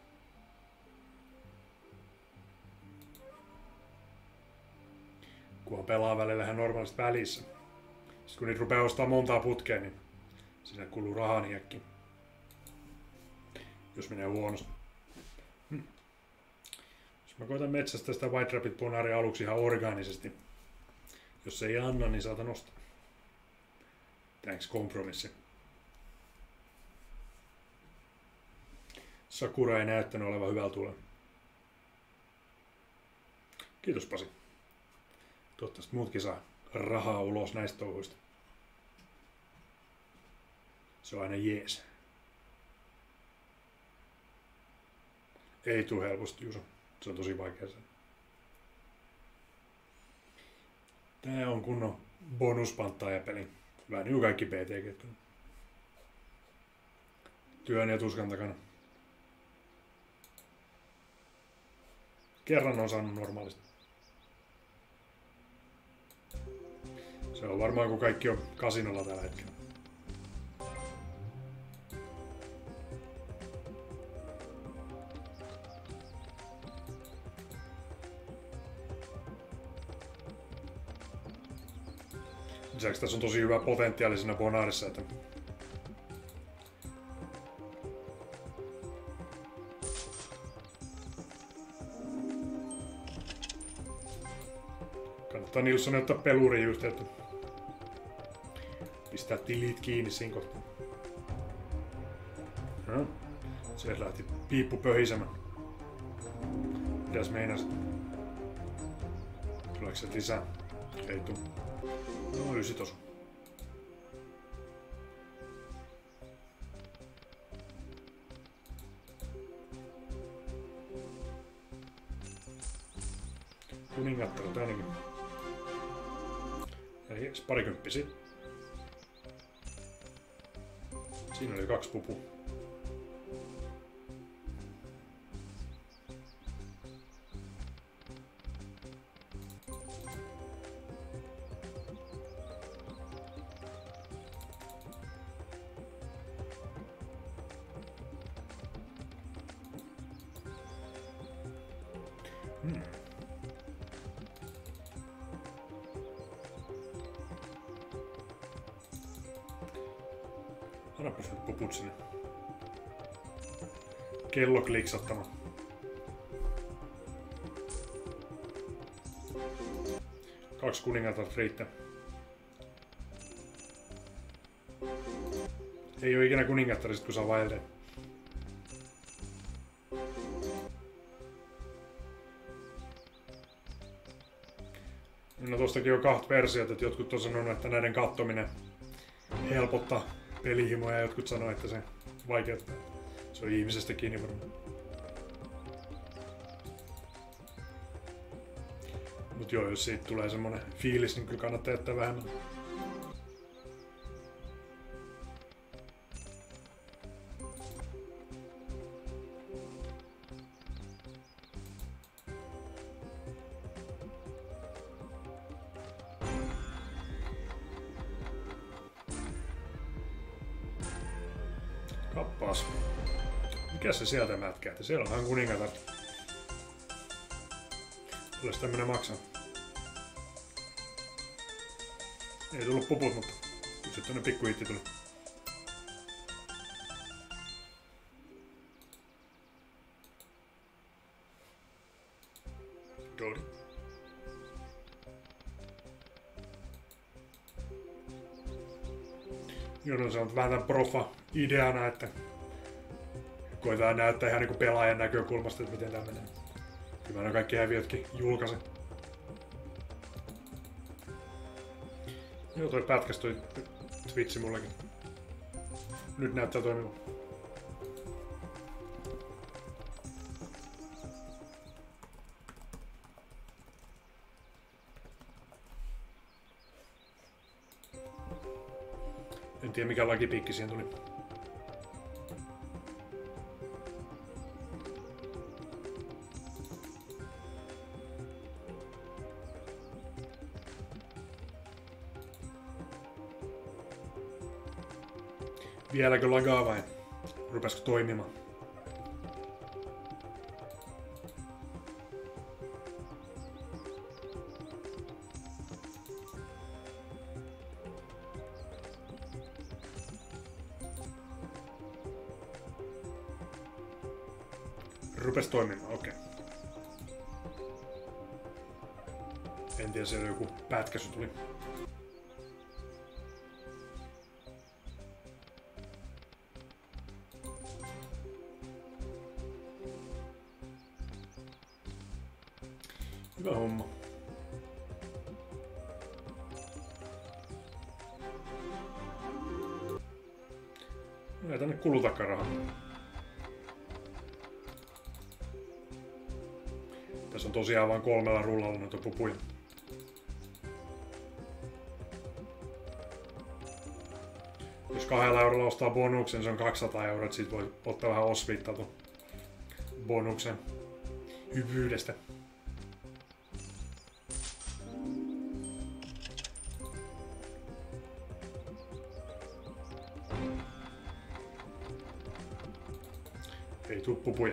Kunhan pelaa välillä ihan normaalisti välissä. Sitten kun niitä rupeaa ostaa montaa putkea, niin siinä kuluu rahaa niin äkkiä. Jos menee huonosti. Hmm. Jos Mä koitan metsästä sitä White Rabbit Bonaria aluksi ihan orgaanisesti. Jos se ei anna, niin saatan ostaa. Thanks kompromissi. Sakura ei näyttänyt olevan hyvällä tulla. Kiitos Pasi. Toivottavasti muutkin saa rahaa ulos näistä touhuista. Se on aina jees. Ei tule helposti, Juso. Se on tosi vaikea sen. Tää on kunnon bonuspanttaajapeli. Vähän niin kuin kaikki P T-ket. Työn ja tuskan takana. Kerran on saanut normaalisti. Se on varmaan kun kaikki on kasinolla tällä hetkellä. Lisäksi tässä on tosi hyvä potentiaali siinä Bonarissa, että kannattaa Nilsson ottaa peluriin yhteyttä. Pistää tilit kiinni siinä kohtaa. No, sieltä lähti piippu pöhisemään. Mitäs meinasit? Tuleeko se lisää? Ei tuu. No, ysi tosu. Kuningattaret ainakin. Eli parikymppisiä. Siinä oli kaksi pupua. Hmm. Annapas nyt puput sinne. Kello kliksattama. Kaksi kuningatarta riittää. Ei oo ikinä kuningattarisesta, kun saa vaelteen. No tostakin on kahta versiota, että jotkut on sanonut, että näiden kattominen helpottaa pelihimoja ja jotkut sanoo, että se vaikeuttaa. Se on ihmisestä kiinni varmaan. Mut joo, jos siitä tulee semmonen fiilis, niin kyllä kannattaa jättää vähemmän. Kappaas. Mikäs se sieltä mätkähti? Siellä on vähän kuningatar. Kyllä sitä minä maksan. Ei tullut puput, mutta kyllä tuonne pikkuhitti tuli. Dodi. Joudun sanoa, vähän tämän profa-ideana, että koetaan näyttää ihan niinku pelaajan näkökulmasta, että miten tää menee. Kyllä mä kaikki häviötkin julkaisen. Joo, toi pätkäs toi Twitchi mullekin. Nyt näyttää toimivan. En tiedä mikä lakipiikki siihen tuli. Vieläkö lagaa vai rupesiko toimimaan? Rupes toimimaan, okei. Okay. En tiedä, siellä joku pätkäsy tuli. Hyvä homma. Ei tänne kulutakaan rahaa. Tässä on tosiaan vain kolmella rullalla noita pupuja. Jos kahdella eurolla ostaa bonuksen, se on kaksisataa euroa, siitä voi ottaa vähän osviittaa tuon bonuksen hyvyydestä. Ei tuu pupuja.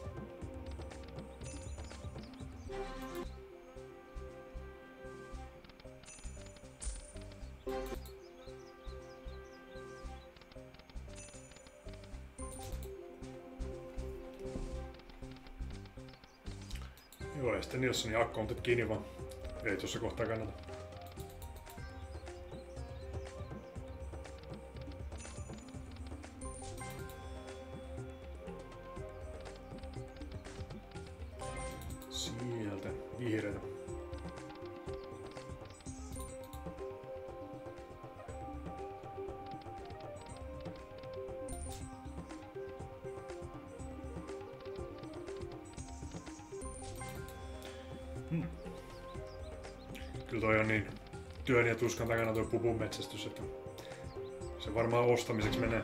Joo, ja sitten Nilssonin accountit kiinni vaan. Ei tuossa kohtaa kannata. Sieltä vihreätä. Hmm. Kyllä toi on niin työn ja tuskan takana toi pupun metsästys, että se varmaan ostamiseksi menee.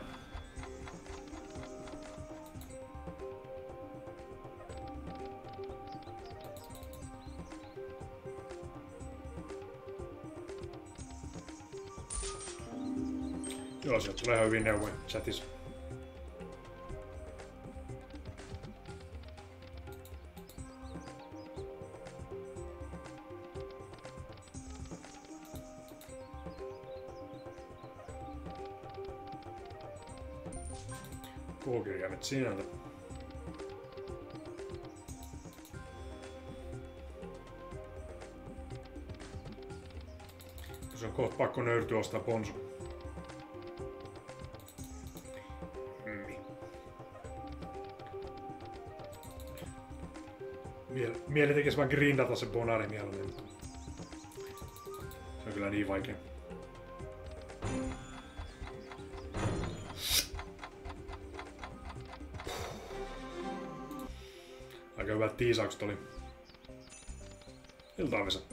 Joo, sieltä tulee ihan hyvin neuvoja chatissa. K-kirjaimet sieltä. Se on kohta pakko nöyrtyä ostaa ponsu. Mm. Mieli, mieli tekisi vaan grindata se bonari mieluummin, mutta se on kyllä niin vaikea. Aika hyvät tiisaukset oli. Iltaa, Vesa.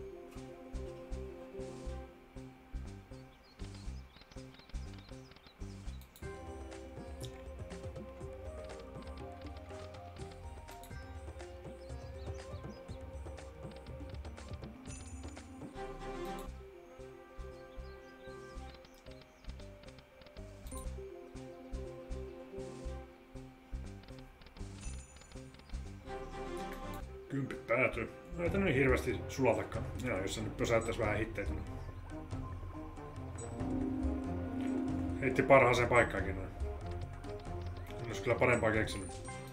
Kympit päätyy. No ei tänne niin hirveästi sulatakaan. Joo, jos se nyt pysäyttäisi vähän hitteitä. Heitti parhaaseen paikkaankin noin. En olisi kyllä parempaa keksinyt.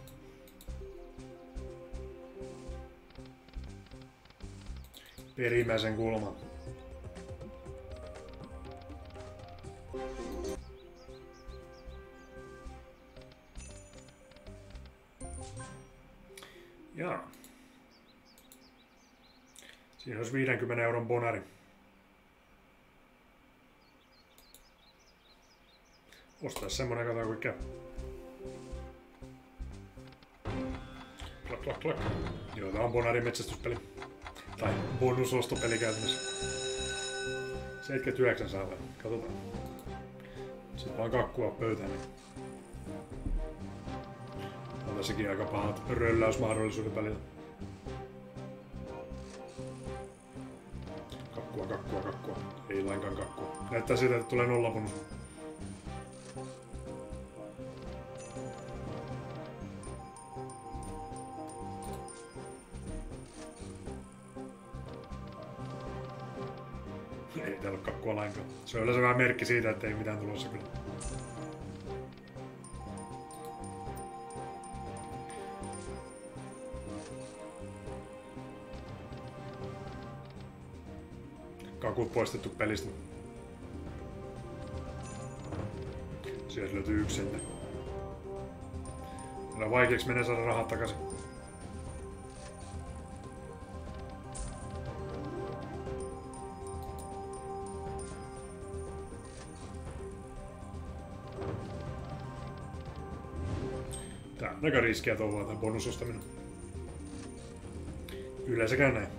Perimmäisen kulman. Jaa. Siinä olisi viidenkymmenen euron bonari. Ostaisi semmonen, katsotaan kuin käy. Klak, klak, klak. Joo, tää on bonarin metsästyspeli. Tai bonusostopeli käytännössä. seitsemänkymmentäyhdeksän saa vai? Katsotaan. Sitten vaan kakkua pöytään. On tässäkin aika pahat rölläysmahdollisuudet välillä. Kakkua, kakkua, kakkua. Ei lainkaan kakkua. Näyttää siltä, että tulee nollabonus. Ei täällä ole kakkua lainkaan. Se on yleensä vähän merkki siitä, että ei mitään tulossa kyllä. kakut poistettu pelistä. Sieltä löytyy yksi sitten. Kyllä vaikeaksi menee saada rahat takaisin. Tää on aika riskiä touhua tää bonusostaminen. Yleensäkään näin.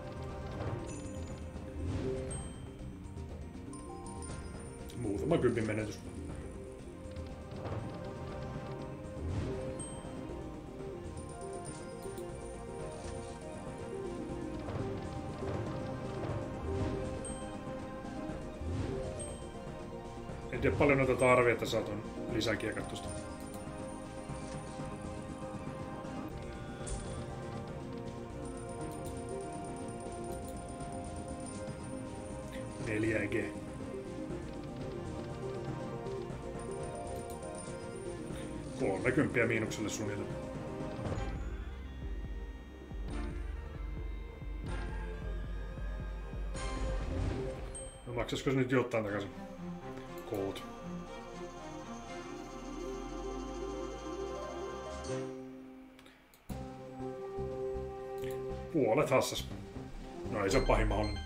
Muutama kympin menetys. En tiedä paljon noita tarvii, että saa ton lisäkiekat tosta. neljä G. kolmekymmentä miinukselle suunnilleen. No maksaisiko se nyt jotain takaisin? Koot. Puolet hassas. No ei se ole pahin mahdollinen.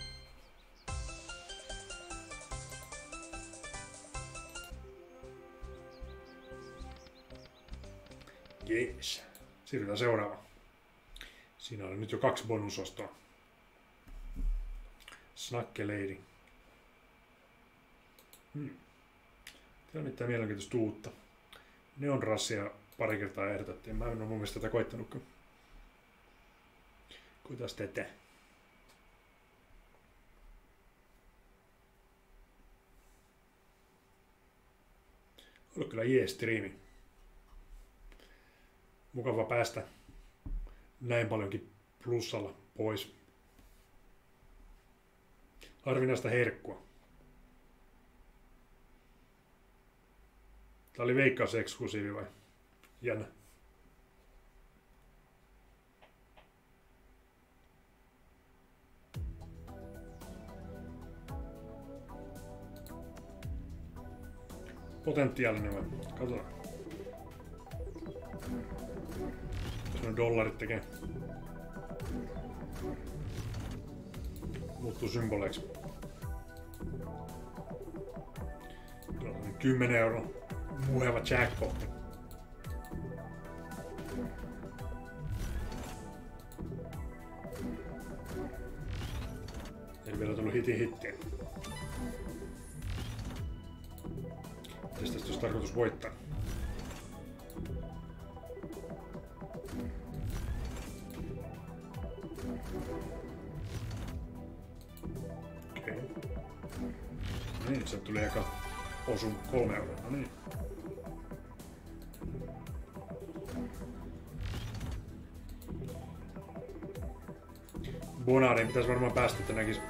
Jees. Siirrytään seuraavaan. Siinä oli nyt jo kaksi bonusostoa. Snakke Lady. Hmm. Tämä on mitään mielenkiintoista uutta. Neon Russia pari kertaa ehdotettiin. Mä en ole mun mielestä tätä koittanutkaan. Kuitas tätä. Ollut kyllä jees striimi. Mukava päästä näin paljonkin plussalla pois. Harvinaista herkkua. Tää oli Veikkaus-eksklusiivi vai? Jännä. Potentiaalinen vai? Katsotaan. Tässä on dollarit tekee. Muuttuu symboleiksi. kymmenen euroa muheva jackpotti. Ei vielä tullut hitin hittiä. Tästä olisi tarkoitus voittaa. Okei. Okay. Niin, se tuli eka osun kolme euroa. No niin. Bonaariin pitäisi varmaan päästä, että näkisi.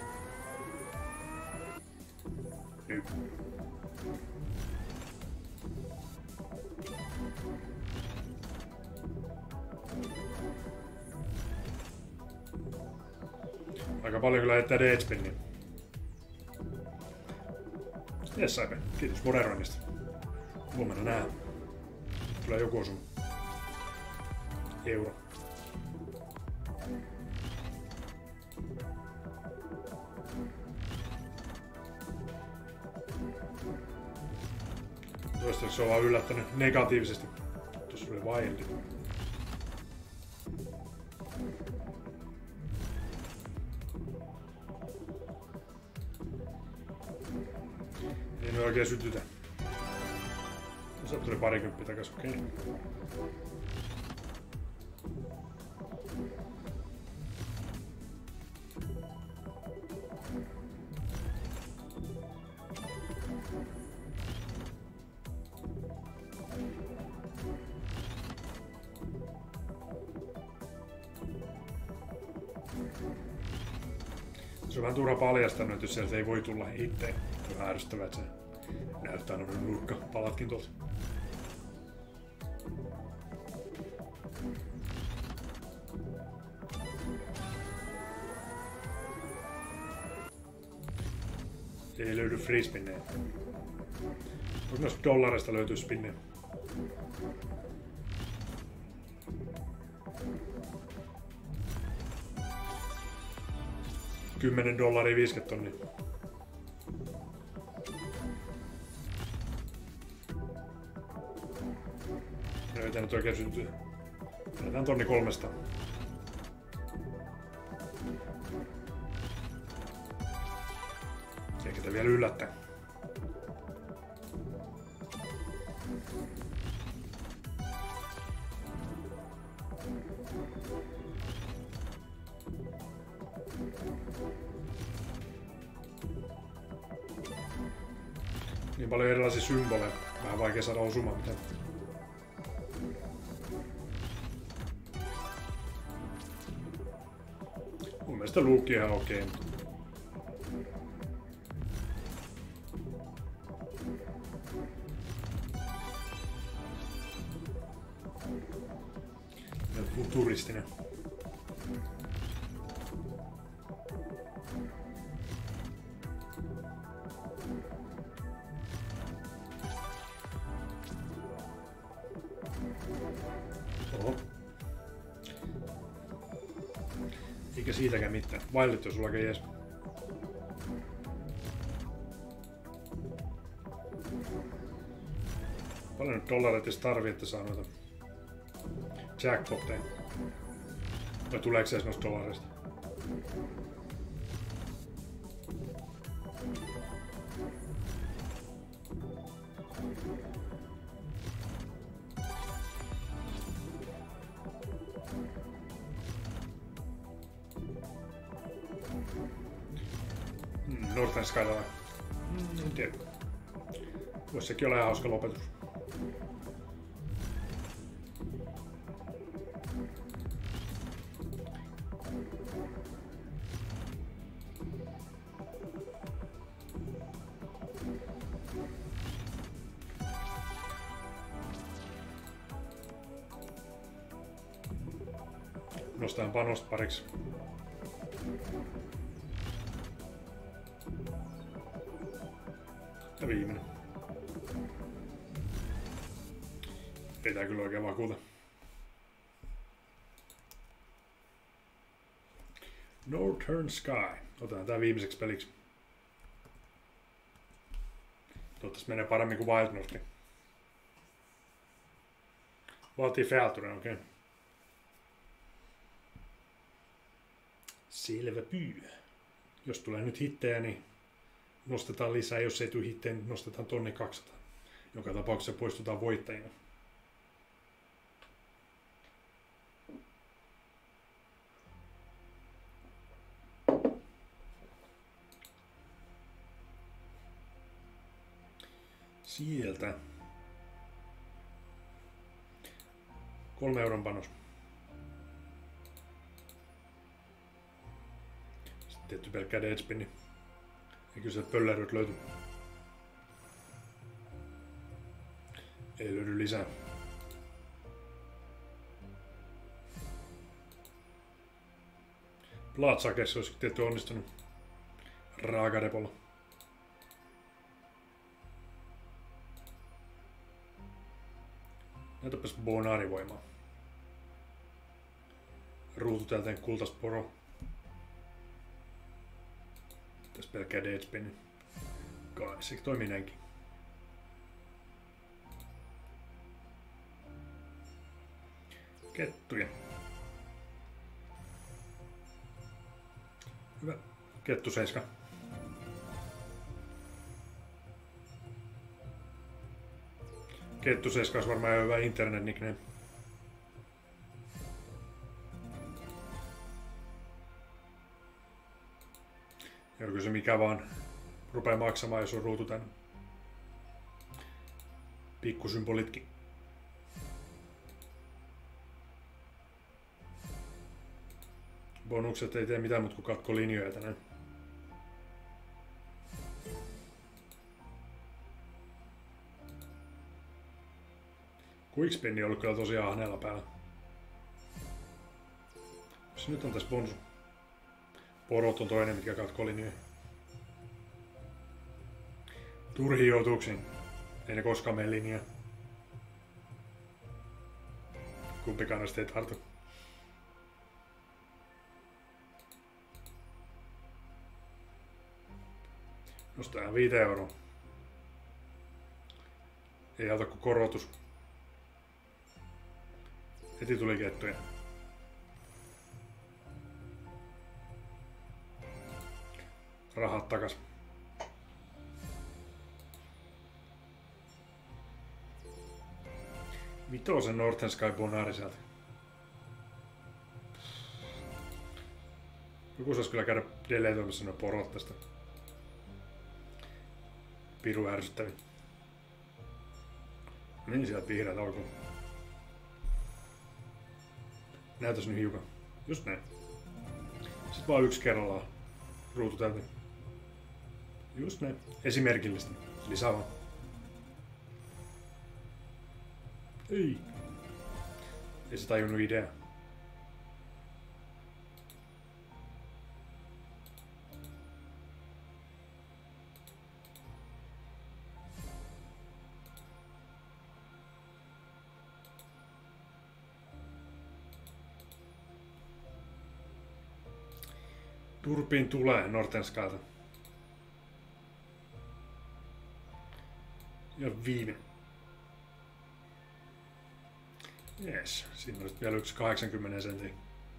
Nyt. Aika paljon kyllä heittää Deadspinnia. Jes Saipe, kiitos moderoinnista. Huomenna nähdään. Tulee joku osu. Euro. Toistaiseksi se on vaan yllättänyt negatiivisesti. Tuossa oli Wildi. Ei ne oikein sytytä. Se tuli parikymppi takas, okei. Okay. Se on vähän turha paljastaa nyt, jos sieltä ei voi tulla itse. Se on ärsyttävää, että se näyttää noin nurkkapalatkin tuolta. Ei löydy free spinneja. Onko noista dollareista löytyy spinneja? Kymmenen dollaria viisikymmentä tonnia. No ei tää nyt oikein syntyy. Lähdetään tonni kolmesta. Eikä te vielä yllättää. Niin paljon erilaisia symboleja. Vähän vaikea saada osumaan mitään. Mun mielestä luukki ihan okei. Futuristinen. Oho. Eikä siitäkään mitään. Vailit jos sulla jees. Paljon nyt dollareita edes tarvii, että saa noita jackpotteja. Vai tuleeko se edes noista dollareista? Hmm, Northern Skyline. Hmm, en tiedä. Voisi sekin olla ihan hauska lopetus. Nostetaan panosta pariksi. Ja viimeinen. Ei tää kyllä oikein vakuuta. Northern Sky. Otetaan tää viimeiseksi peliksi. Toivottavasti menee paremmin kuin Wild North. Vaatii featuren, okei. Okay. Selvä pyy. Jos tulee nyt hittejä, niin nostetaan lisää. Jos ei tule hittejä, niin nostetaan tonni kaksisataa. Joka tapauksessa poistutaan voittajina. Sieltä. Kolme euron panos. Sitten tietty pelkkää deadspinni. Ja kyllä sieltä pölläryt löytyy. Ei löydy lisää. Platsakessa olisi tietty onnistunut. Raakadepolla. Näytäpäs Bonari-voimaa. Ruutu täältä kultas poro. Tässä pelkkää deadspinni. Kai se toimii näinkin. Kettuja. Hyvä. Kettu seiska. Kettu seiska olisi varmaan hyvä internet nickname. Ja kyllä se mikä vaan rupeaa maksamaan, jos on ruutu tänne. Pikkusymbolitkin. Bonukset ei tee mitään muuta kuin katko linjoja tänään. Quickspin on ollut kyllä tosi ahneella päällä. Se nyt on tässä bonus. Porot on toinen, mitkä katkoo linjoja. Turhiin joutuuksiin. Ei ne koskaan mene linjaan. Kumpikaan näistä ei tartu. Nostaa viisi euroa. Ei auta kuin korotus. Heti tuli kettuja. Rahat takas. Vitosen Northern Sky Bonari sieltä. Joku saisi kyllä käydä deletoimassa nuo porot tästä. Piru ärsyttäviä. Meni sieltä vihreät alkuun. Näytäs nyt hiukan. Just näin. Sitten vaan yksi kerrallaan. Ruutu täytyy. Just näin. Esimerkillistä. Lisää vaan. Ei. Ei se tajunnut idea. Turpiin tulee Northern Skylta. Ja viimeinen. Jees, siinä olisi vielä yksi kahdeksankymmentä sentin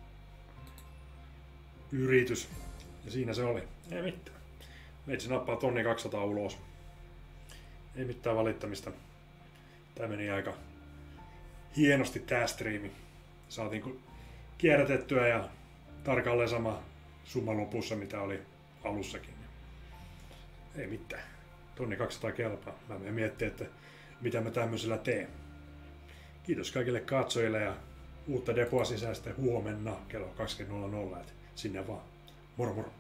yritys. Ja siinä se oli. Ei mitään. Meitsi nappaa tonni kaksisataa ulos. Ei mitään valittamista. Tää meni aika hienosti tää striimi. Saatiin kierrätettyä ja tarkalleen sama summa lopussa mitä oli alussakin. Ei mitään. Tonni kaksisataa kelpaa. Mä menen miettimään, että mitä mä tämmöisellä teen. Kiitos kaikille katsojille ja uutta depoa sisäistä huomenna kello kaksikymmentä nolla nolla. Sinne vaan. Moro moro.